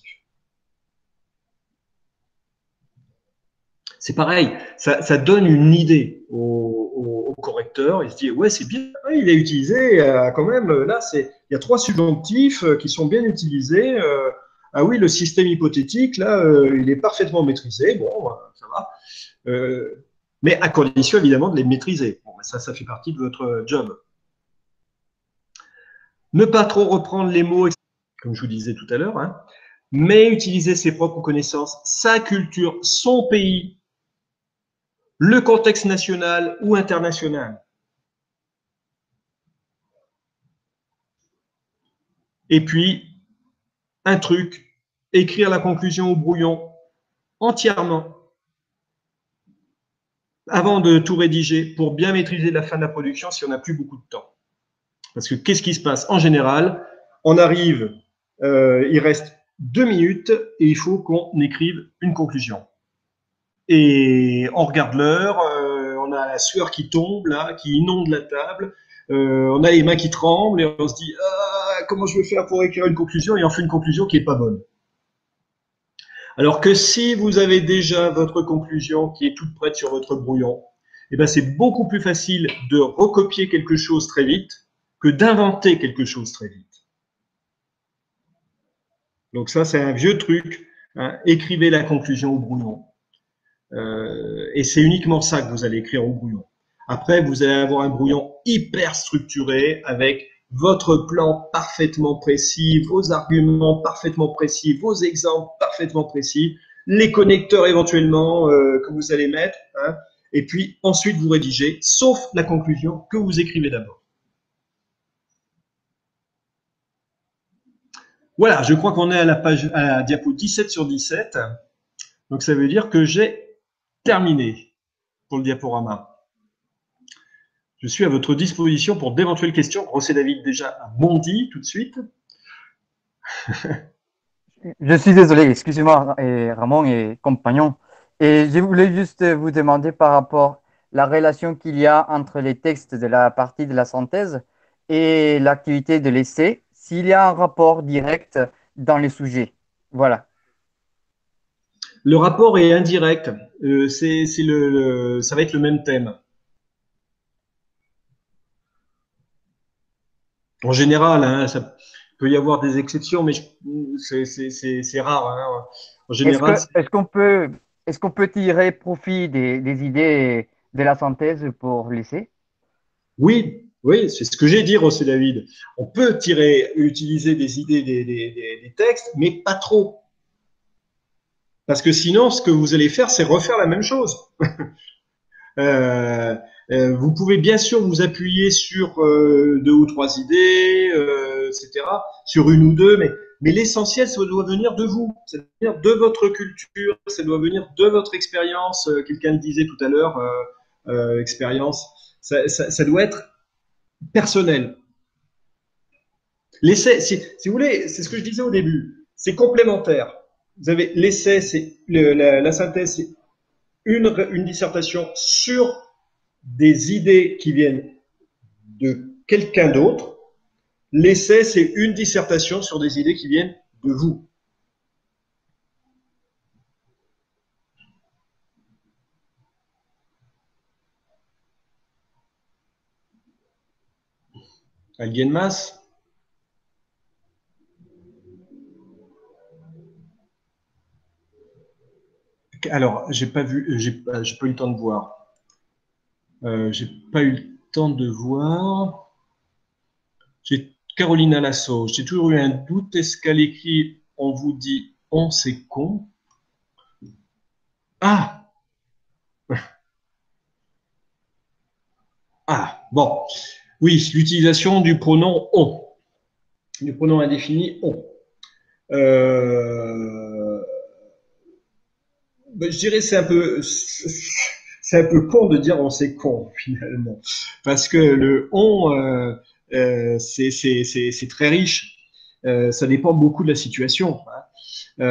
C'est pareil, ça donne une idée au correcteur. Il se dit ouais c'est bien, il a utilisé quand même là il y a 3 subjonctifs qui sont bien utilisés. Ah oui le système hypothétique là il est parfaitement maîtrisé. Bon ça va. mais à condition évidemment de les maîtriser. Bon, ça fait partie de votre job. Ne pas trop reprendre les mots, comme je vous disais tout à l'heure, hein, mais utiliser ses propres connaissances, sa culture, son pays, le contexte national ou international. Et puis, un truc, écrire la conclusion au brouillon entièrement avant de tout rédiger pour bien maîtriser la fin de la production si on n'a plus beaucoup de temps. Parce que qu'est-ce qui se passe? En général, on arrive, il reste 2 minutes et il faut qu'on écrive une conclusion. Et on regarde l'heure, on a la sueur qui tombe là, qui inonde la table, on a les mains qui tremblent et on se dit ah, comment je vais faire pour écrire une conclusion, et on fait une conclusion qui est pas bonne. Alors que si vous avez déjà votre conclusion qui est toute prête sur votre brouillon, eh ben c'est beaucoup plus facile de recopier quelque chose très vite que d'inventer quelque chose très vite. Donc ça, c'est un vieux truc, hein, écrivez la conclusion au brouillon. Et c'est uniquement ça que vous allez écrire au brouillon. Après, vous allez avoir un brouillon hyper structuré avec votre plan parfaitement précis, vos arguments parfaitement précis, vos exemples parfaitement précis, les connecteurs éventuellement que vous allez mettre, hein, et puis ensuite vous rédigez, sauf la conclusion que vous écrivez d'abord. Voilà, je crois qu'on est à la diapo 17 sur 17. Donc ça veut dire que j'ai terminé pour le diaporama. Je suis à votre disposition pour d'éventuelles questions. José David déjà a bondi tout de suite. Je suis désolé, excusez-moi, Ramon et compagnon. Et je voulais juste vous demander par rapport à la relation qu'il y a entre les textes de la partie de la synthèse et l'activité de l'essai, s'il y a un rapport direct dans les sujets. Voilà. Le rapport est indirect. Ça va être le même thème. En général, hein, ça peut y avoir des exceptions, mais c'est rare. Hein. En général, Est-ce qu'on peut tirer profit des idées de la synthèse pour l'essai? oui, c'est ce que j'ai dit, José David. On peut utiliser des idées des textes, mais pas trop. Parce que sinon, ce que vous allez faire, c'est refaire la même chose. Vous pouvez bien sûr vous appuyer sur 2 ou 3 idées, etc., sur une ou deux, mais l'essentiel, ça doit venir de vous, ça doit venir de votre culture, ça doit venir de votre expérience. Quelqu'un le disait tout à l'heure, expérience, ça doit être personnel. L'essai, si vous voulez, c'est ce que je disais au début, c'est complémentaire. Vous avez l'essai, c'est la synthèse, c'est une dissertation sur des idées qui viennent de quelqu'un d'autre. L'essai, c'est une dissertation sur des idées qui viennent de vous. Alguien más? Alors, j'ai pas eu le temps de voir. J'ai pas eu le temps de voir. J'ai Carolina Lasso. J'ai toujours eu un doute. Est-ce qu'à l'écrit, on vous dit on, c'est con? Ah! Ah, bon. Oui, l'utilisation du pronom on. Du pronom indéfini on. Ben, je dirais c'est un peu con de dire on c'est con finalement, parce que le on c'est très riche. Ça dépend beaucoup de la situation. Hein.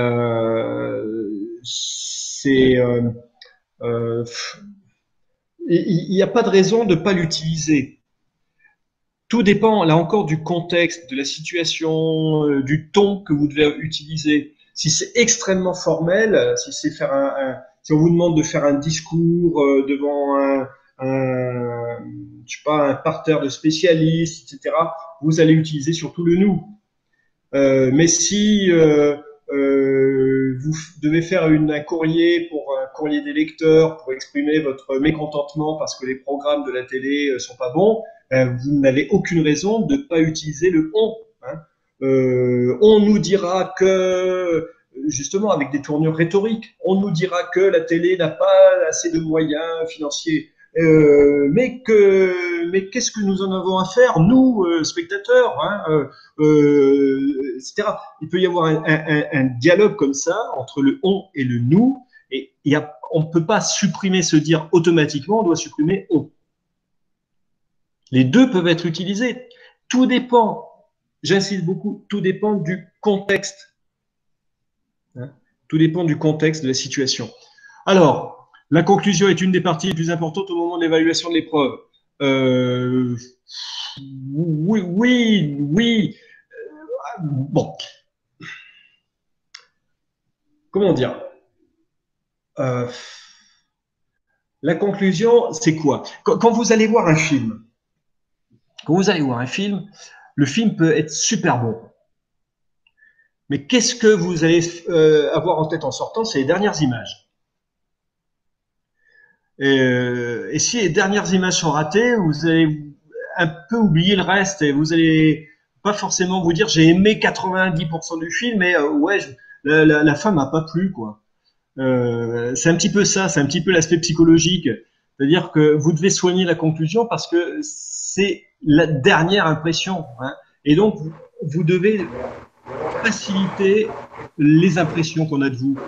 Il n'y a pas de raison de ne pas l'utiliser. Tout dépend, là encore, du contexte, de la situation, du ton que vous devez utiliser. Si c'est extrêmement formel, si on vous demande de faire un discours devant je sais pas, un parterre de spécialistes, etc., vous allez utiliser surtout le nous. Mais si vous devez faire un courrier pour courrier des lecteurs pour exprimer votre mécontentement parce que les programmes de la télé sont pas bons, vous n'avez aucune raison de ne pas utiliser le on. Hein. On nous dira que, justement avec des tournures rhétoriques, on nous dira que la télé n'a pas assez de moyens financiers. Mais qu'est-ce que nous en avons à faire, nous, spectateurs, hein, etc. Il peut y avoir un dialogue comme ça entre le on et le nous, et on ne peut pas supprimer ce dire automatiquement, on doit supprimer on. Les deux peuvent être utilisés. Tout dépend, j'insiste beaucoup, tout dépend du contexte. Hein, tout dépend du contexte de la situation. Alors, la conclusion est une des parties les plus importantes au moment de l'évaluation de l'épreuve. Oui. Bon. Comment dire? La conclusion, c'est quoi? Quand vous allez voir un film, le film peut être super bon. Mais qu'est-ce que vous allez avoir en tête en sortant? C'est les dernières images. Et si les dernières images sont ratées, vous allez un peu oublier le reste et vous allez pas forcément vous dire j'ai aimé 90% du film, mais ouais, la fin m'a pas plu, quoi. C'est un petit peu ça, c'est un petit peu l'aspect psychologique. C'est-à-dire que vous devez soigner la conclusion parce que c'est la dernière impression. Hein, et donc, vous devez faciliter les impressions qu'on a de vous.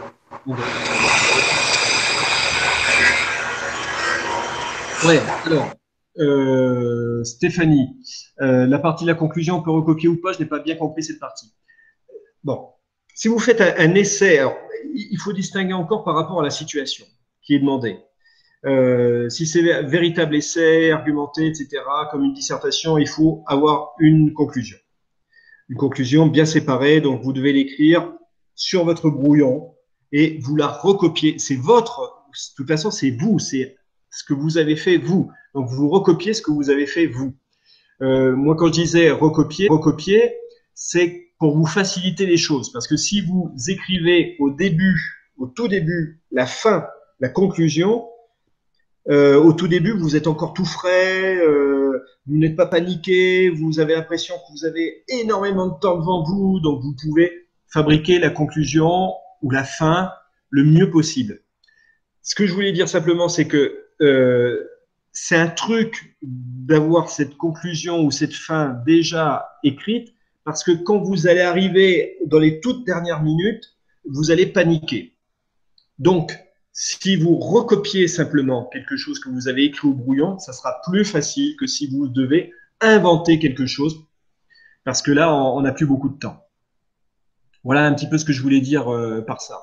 Ouais, alors, Stéphanie, la partie de la conclusion, on peut recopier ou pas, je n'ai pas bien compris cette partie. Bon, si vous faites un essai, alors, il faut distinguer encore par rapport à la situation qui est demandée. Si c'est un véritable essai, argumenté, etc., comme une dissertation, il faut avoir une conclusion. Une conclusion bien séparée, donc vous devez l'écrire sur votre brouillon et vous la recopiez. C'est votre, de toute façon, c'est vous, c'est ce que vous avez fait vous. Donc vous recopiez ce que vous avez fait vous. Moi, quand je disais recopier, c'est pour vous faciliter les choses. Parce que si vous écrivez au tout début, la fin, la conclusion, au tout début, vous êtes encore tout frais, vous n'êtes pas paniqué, vous avez l'impression que vous avez énormément de temps devant vous, donc vous pouvez fabriquer la conclusion ou la fin le mieux possible. Ce que je voulais dire simplement, c'est que c'est un truc d'avoir cette conclusion ou cette fin déjà écrite, parce que quand vous allez arriver dans les toutes dernières minutes, vous allez paniquer. Donc, si vous recopiez simplement quelque chose que vous avez écrit au brouillon, ça sera plus facile que si vous devez inventer quelque chose, parce que là, on n'a plus beaucoup de temps. Voilà un petit peu ce que je voulais dire par ça.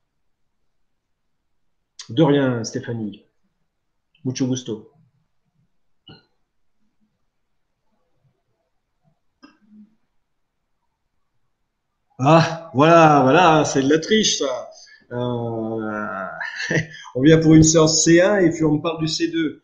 De rien, Stéphanie. Mucho gusto. Ah, voilà, c'est de la triche, ça. On vient pour une séance C1 et puis on me parle du C2.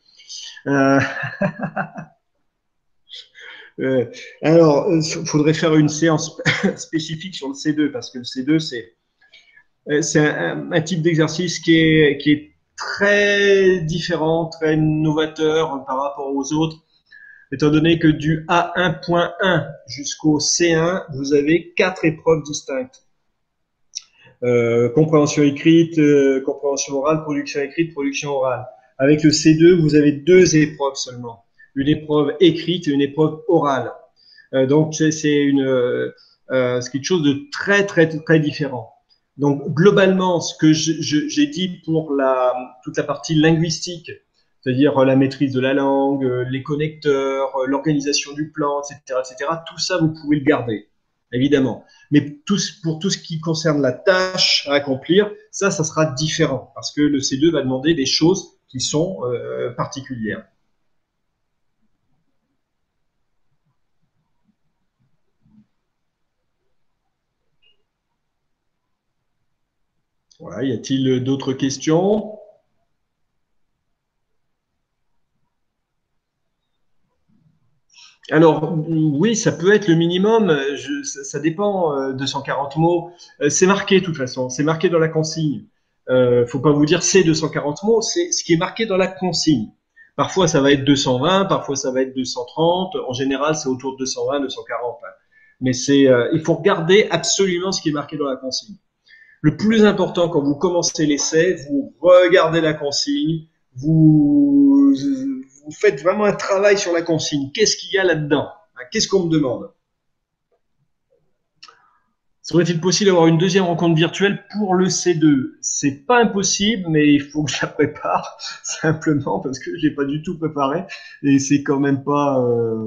Alors, faudrait faire une séance spécifique sur le C2 parce que le C2, c'est un type d'exercice qui est très différent, très novateur par rapport aux autres, étant donné que du A1.1 jusqu'au C1, vous avez 4 épreuves distinctes. Compréhension écrite, compréhension orale, production écrite, production orale. Avec le C2, vous avez 2 épreuves seulement. Une épreuve écrite et une épreuve orale. Donc, c'est quelque chose de très, très, très différent. Donc, globalement, ce que j'ai dit pour toute la partie linguistique, c'est-à-dire la maîtrise de la langue, les connecteurs, l'organisation du plan, etc., tout ça, vous pouvez le garder, évidemment. Mais pour tout ce qui concerne la tâche à accomplir, ça sera différent, parce que le C2 va demander des choses qui sont particulières. Voilà, y a-t-il d'autres questions? Alors, oui, ça peut être le minimum, ça dépend, 240 mots. C'est marqué de toute façon, c'est marqué dans la consigne. Faut pas vous dire c'est 240 mots, c'est ce qui est marqué dans la consigne. Parfois ça va être 220, parfois ça va être 230. En général, c'est autour de 220, 240. Hein. Mais il faut regarder absolument ce qui est marqué dans la consigne. Le plus important quand vous commencez l'essai, vous regardez la consigne, vous faites vraiment un travail sur la consigne. Qu'est-ce qu'il y a là-dedans? Qu'est-ce qu'on me demande? Serait-il possible d'avoir une deuxième rencontre virtuelle pour le C2? C'est pas impossible, mais il faut que je la prépare simplement parce que je l'ai pas du tout préparé et c'est quand même pas,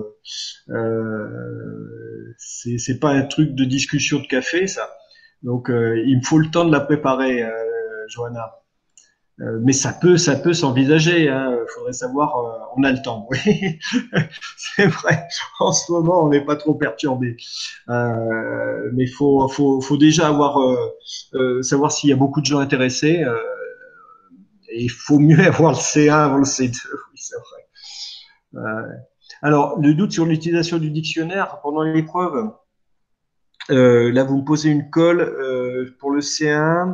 c'est pas un truc de discussion de café ça. Donc il me faut le temps de la préparer, Johanna. Mais ça peut s'envisager. Hein. Faudrait savoir, on a le temps. Oui, c'est vrai. En ce moment, on n'est pas trop perturbé. Mais faut déjà savoir s'il y a beaucoup de gens intéressés. Et il faut mieux avoir le C1 avant le C2. Oui, c'est vrai. Alors, le doute sur l'utilisation du dictionnaire pendant l'épreuve. Là, vous me posez une colle pour le C1.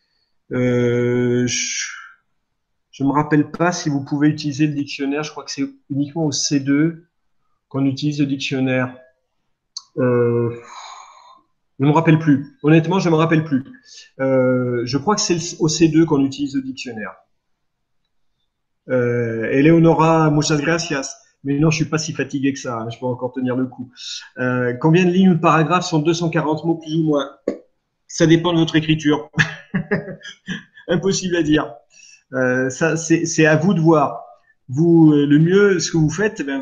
Je me rappelle pas si vous pouvez utiliser le dictionnaire. Je crois que c'est uniquement au C2 qu'on utilise le dictionnaire. Je ne me rappelle plus. Honnêtement, je me rappelle plus. Je crois que c'est au C2 qu'on utilise le dictionnaire. Eleonora, muchas gracias. Mais non, je suis pas si fatigué que ça. Hein, je peux encore tenir le coup. Combien de lignes ou de paragraphes sont 240 mots plus ou moins? Ça dépend de votre écriture. Impossible à dire. Ça, c'est à vous de voir. Vous, le mieux, ce que vous faites, ben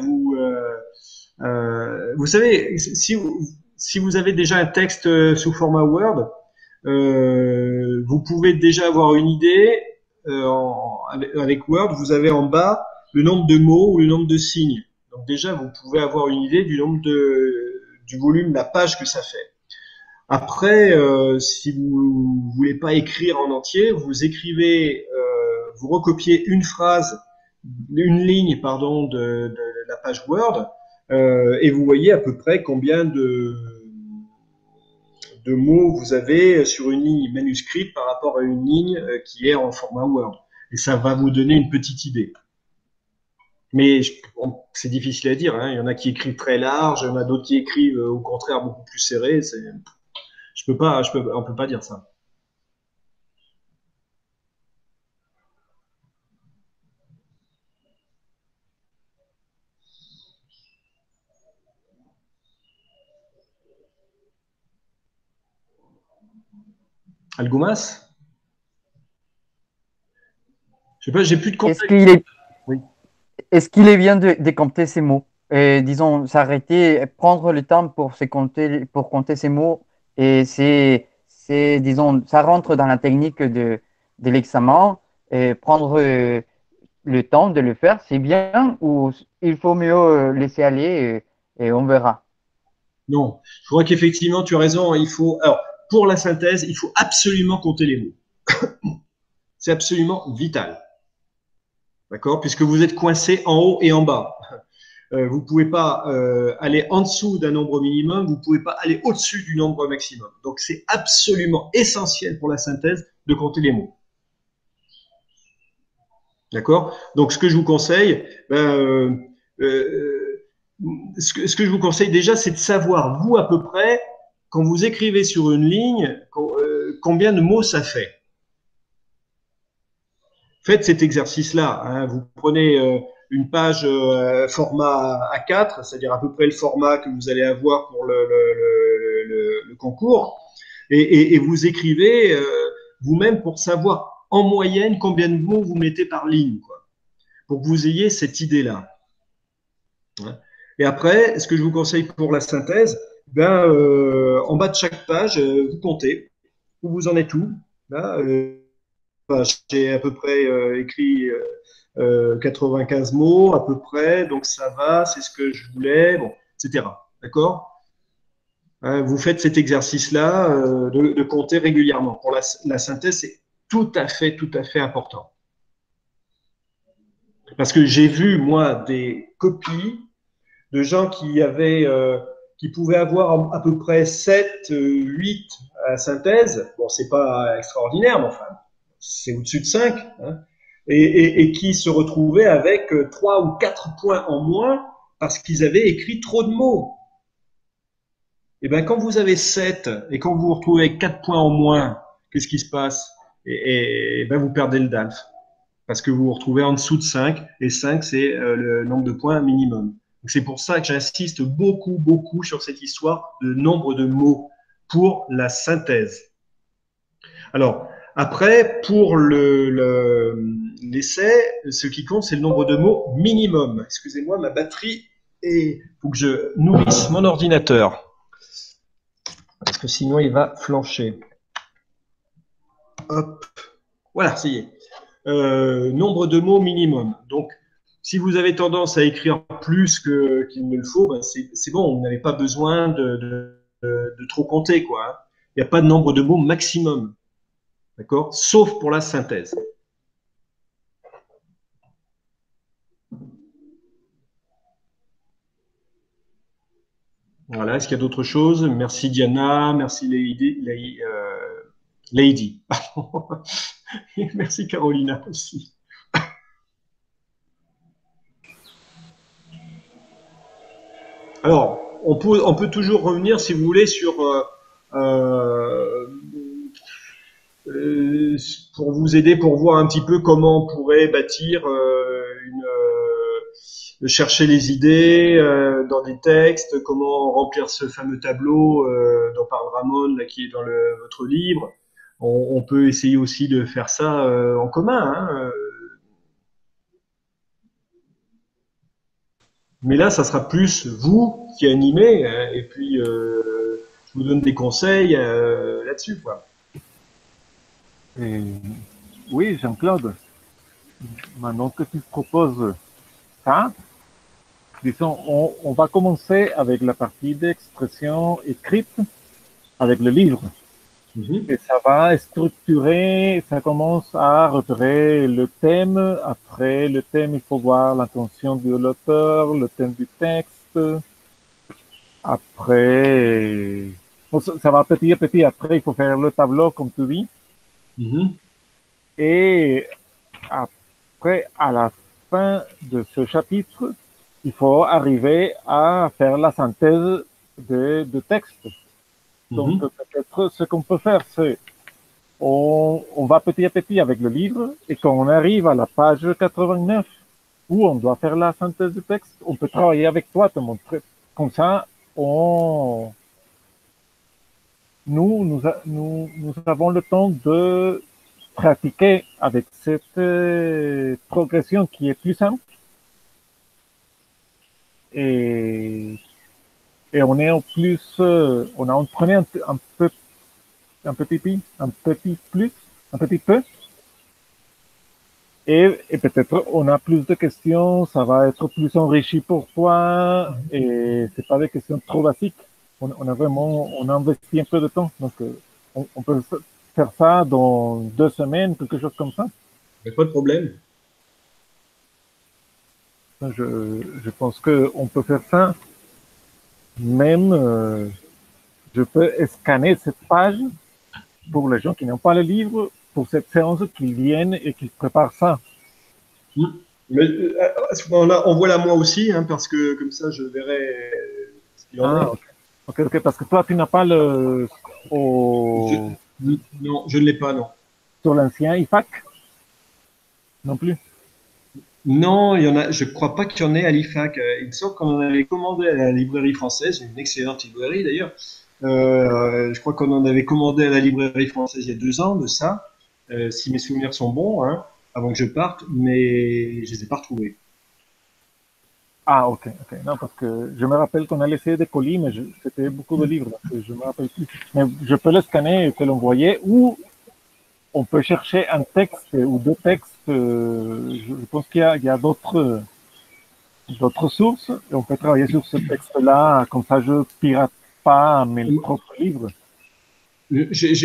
vous savez, si vous avez déjà un texte sous format Word, vous pouvez déjà avoir une idée. Avec Word, vous avez en bas le nombre de mots ou le nombre de signes. Donc déjà, vous pouvez avoir une idée du nombre du volume de la page que ça fait. Après, si vous voulez pas écrire en entier, vous écrivez, vous recopiez une ligne, pardon, de la page Word, et vous voyez à peu près combien de mots vous avez sur une ligne manuscrite par rapport à une ligne qui est en format Word. Et ça va vous donner une petite idée. Mais c'est difficile à dire. Hein. Il y en a qui écrivent très large, il y en a d'autres qui écrivent au contraire beaucoup plus serré. On peut pas dire ça. Algomas? Je sais pas, j'ai plus de contexte. Est-ce qu'il est bien de compter ces mots? Et, disons, s'arrêter, prendre le temps pour compter ces mots. Et disons, ça rentre dans la technique de l'examen. Et prendre le temps de le faire, c'est bien ou il faut mieux laisser aller et on verra? Non, je crois qu'effectivement, tu as raison. Alors, pour la synthèse, il faut absolument compter les mots. C'est absolument vital. D'accord? Puisque vous êtes coincé en haut et en bas. Vous pouvez pas aller en dessous d'un nombre minimum, vous pouvez pas aller au-dessus du nombre maximum. Donc, c'est absolument essentiel pour la synthèse de compter les mots. D'accord? Donc, ce que je vous conseille, ce que je vous conseille déjà, c'est de savoir, vous, à peu près, quand vous écrivez sur une ligne, combien de mots ça fait. Faites cet exercice-là. Hein. Vous prenez une page format A4, c'est-à-dire à peu près le format que vous allez avoir pour le concours, et vous écrivez vous-même pour savoir en moyenne combien de mots vous mettez par ligne, quoi, pour que vous ayez cette idée-là. Hein. Et après, ce que je vous conseille pour la synthèse, en bas de chaque page, vous comptez où vous en êtes où. Là, j'ai à peu près écrit 95 mots à peu près, donc ça va, c'est ce que je voulais, bon, etc. D'accord? Vous faites cet exercice-là de compter régulièrement. Pour la synthèse, c'est tout à fait important. Parce que j'ai vu, moi, des copies de gens qui pouvaient avoir à peu près 7, 8 à la synthèse. Bon, c'est pas extraordinaire, mais enfin, c'est au-dessus de 5, hein, et qui se retrouvaient avec 3 ou 4 points en moins parce qu'ils avaient écrit trop de mots. Et bien, quand vous avez 7 et quand vous vous retrouvez avec 4 points en moins, qu'est-ce qui se passe? Et ben, vous perdez le DALF. Parce que vous vous retrouvez en dessous de 5, et 5, c'est le nombre de points minimum. C'est pour ça que j'insiste beaucoup, beaucoup sur cette histoire de nombre de mots pour la synthèse. Alors, après, pour l'essai, ce qui compte, c'est le nombre de mots minimum. Excusez-moi, ma batterie, il faut que je nourrisse mon ordinateur. Parce que sinon, il va flancher. Hop. Voilà, ça y est. Nombre de mots minimum. Donc, si vous avez tendance à écrire plus qu'il ne le faut, ben c'est bon, vous n'avez pas besoin de trop compter, quoi, hein. Il n'y a pas de nombre de mots maximum. D'accord? Sauf pour la synthèse. Voilà, est-ce qu'il y a d'autres choses? Merci Diana, merci Lady. Merci Carolina aussi. Alors, on peut toujours revenir, si vous voulez, sur pour vous aider, pour voir un petit peu comment on pourrait bâtir chercher les idées dans des textes, comment remplir ce fameux tableau dont parle Ramon, là, qui est dans votre livre. On peut essayer aussi de faire ça en commun, hein. Mais là, ça sera plus vous qui animez, et puis je vous donne des conseils là-dessus, quoi. Oui, Jean-Claude, maintenant que tu proposes ça, disons, on va commencer avec la partie d'expression écrite avec le livre. Et ça va structurer, ça commence à repérer le thème. Après le thème, il faut voir l'intention de l'auteur, le thème du texte. Après, bon, ça va petit à petit. Après, il faut faire le tableau, comme tu dis. Et après, à la fin de ce chapitre, il faut arriver à faire la synthèse de texte. Donc, peut-être ce qu'on peut faire, c'est on va petit à petit avec le livre, et quand on arrive à la page 89, où on doit faire la synthèse du texte, on peut travailler avec toi, te montrer. Comme ça, nous avons le temps de pratiquer avec cette progression qui est plus simple. Et on est en plus, on a entraîné un petit peu. Et peut-être on a plus de questions, ça va être plus enrichi pour toi, et c'est pas des questions trop basiques. On a investi un peu de temps, donc on peut faire ça dans 2 semaines, quelque chose comme ça. Mais pas de problème. Je pense qu'on peut faire ça. Même, je peux scanner cette page pour les gens qui n'ont pas le livre, pour cette séance, qu'ils viennent et qu'ils préparent ça. Mais à ce moment-là, envoie-la moi aussi, hein, parce que comme ça, je verrai ce qu'il en est. Ok, parce que toi, tu n'as pas le... Non, je ne l'ai pas, non. Sur l'ancien IFAC? Non plus? Non, il y en a, je crois pas qu'il y en ait à l'IFAC. Il me semble qu'on en avait commandé à la librairie française, une excellente librairie d'ailleurs. Je crois qu'on en avait commandé à la librairie française il y a 2 ans de ça, si mes souvenirs sont bons, hein, avant que je parte, mais je les ai pas retrouvés. Ah, ok. Non, parce que je me rappelle qu'on a laissé des colis, mais c'était beaucoup de livres, donc je me rappelle plus. Mais je peux le scanner et te l'envoyer, ou on peut chercher un texte ou 2 textes. Je pense qu'il y a d'autres sources, et on peut travailler sur ce texte-là, comme ça je pirate pas mes propres livres. Oui,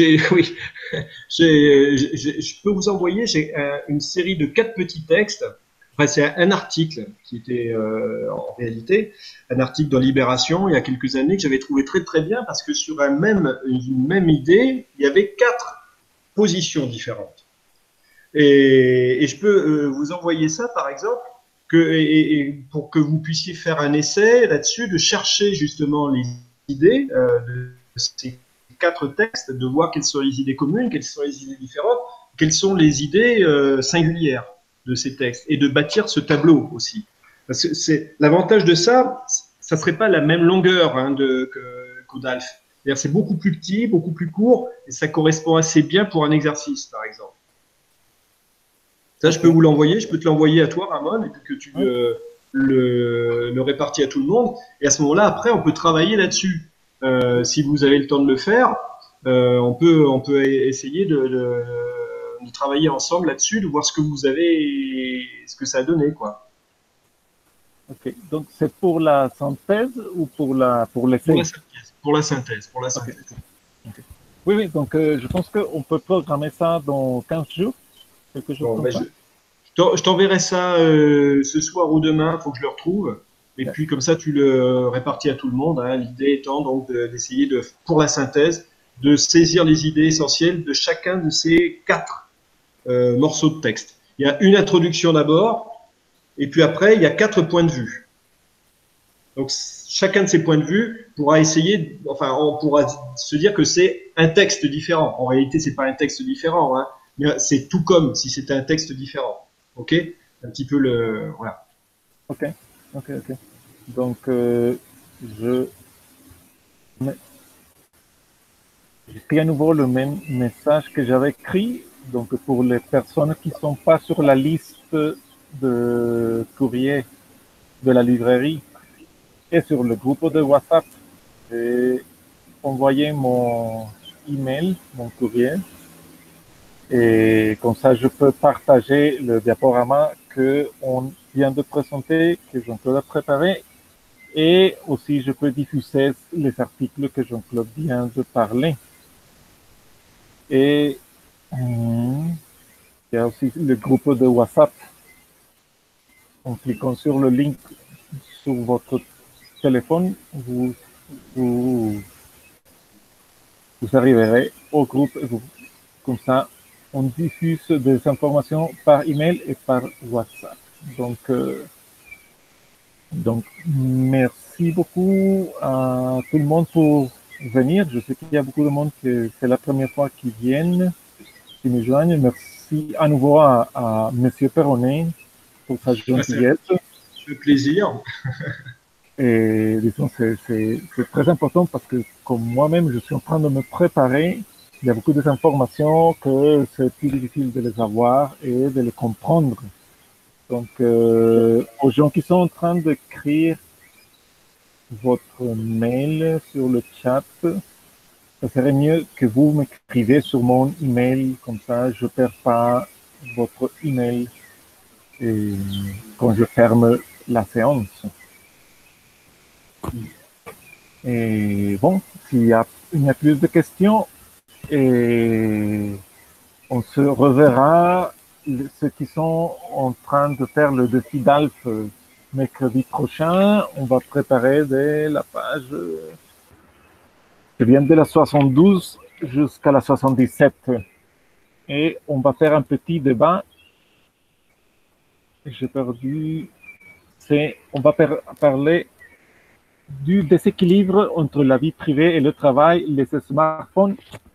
je peux vous envoyer, j'ai une série de 4 petits textes. Enfin, c'est un article qui était en réalité un article dans Libération il y a quelques années que j'avais trouvé très très bien, parce que sur une même idée, il y avait 4 positions différentes. Et je peux vous envoyer ça, par exemple, et pour que vous puissiez faire un essai là-dessus, de chercher justement les idées de ces 4 textes, de voir quelles sont les idées communes, quelles sont les idées différentes, quelles sont les idées singulières de ces textes, et de bâtir ce tableau aussi. Parce que c'est l'avantage de ça, ça serait pas la même longueur hein, qu'Odalf. C'est-à-dire c'est beaucoup plus petit, beaucoup plus court, et ça correspond assez bien pour un exercice, par exemple. Ça, je peux vous l'envoyer, je peux te l'envoyer à toi, Ramon, et puis que tu le répartis à tout le monde. Et à ce moment-là, après, on peut travailler là-dessus. Si vous avez le temps de le faire, on peut essayer de travailler ensemble là-dessus, de voir ce que vous avez et ce que ça a donné, quoi. Ok, donc c'est pour la synthèse ou pour l'essai? Pour la synthèse. Okay. Okay. Oui, oui, donc je pense qu'on peut programmer ça dans 15 jours, quelque chose comme ça. Je t'enverrai ça ce soir ou demain, il faut que je le retrouve. Et puis comme ça, tu le répartis à tout le monde. Hein. L'idée étant donc d'essayer pour la synthèse, de saisir les idées essentielles de chacun de ces 4 morceaux de texte. Il y a une introduction d'abord, et puis après, il y a 4 points de vue. Donc chacun de ces points de vue pourra essayer, enfin, on pourra se dire que c'est un texte différent. En réalité, c'est pas un texte différent, hein, mais c'est tout comme si c'était un texte différent. Ok, un petit peu voilà. Ok. Donc j'écris à nouveau le même message que j'avais écrit. Donc pour les personnes qui sont pas sur la liste de courrier de la librairie et sur le groupe de WhatsApp, j'ai envoyé mon email, mon courrier. Et comme ça, je peux partager le diaporama qu'on vient de présenter, que Jean-Claude a préparé. Et aussi, je peux diffuser les articles que Jean-Claude vient de parler. Et il y a aussi le groupe de WhatsApp. En cliquant sur le link sur votre téléphone, vous arriverez au groupe. Comme ça, on diffuse des informations par email et par WhatsApp. Donc, merci beaucoup à tout le monde pour venir. Je sais qu'il y a beaucoup de monde que c'est la première fois qu'ils viennent, qui nous joignent. Merci à nouveau à Monsieur Perronnet pour sa gentillesse. C'est un plaisir. Et disons, c'est très important parce que comme moi-même, je suis en train de me préparer. Il y a beaucoup d'informations que c'est plus difficile de les avoir et de les comprendre. Donc, aux gens qui sont en train d'écrire votre mail sur le chat, ça serait mieux que vous m'écrivez sur mon email, comme ça je ne perds pas votre email et quand je ferme la séance. Et bon, il y a plus de questions, et on se reverra, ceux qui sont en train de faire le défi d'Alf mercredi prochain. On va préparer dès la page qui vient de la 72 jusqu'à la 77. Et on va faire un petit débat. J'ai perdu. On va parler du déséquilibre entre la vie privée et le travail, les smartphones,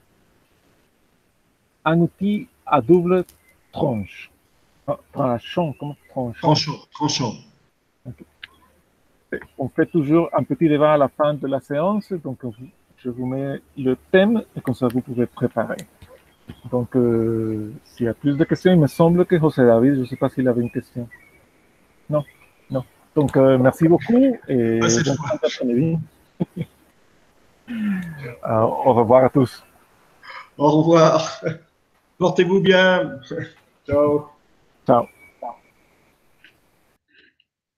un outil à double tranche. Tranchant, comment Tranchant. Okay. On fait toujours un petit débat à la fin de la séance, donc je vous mets le thème et comme ça vous pouvez préparer. Donc, s'il y a plus de questions, il me semble que José David, je ne sais pas s'il avait une question. Non. Donc, merci beaucoup et bon fin d'après-midi. Au revoir à tous. Au revoir. Portez-vous bien. Ciao. Ciao.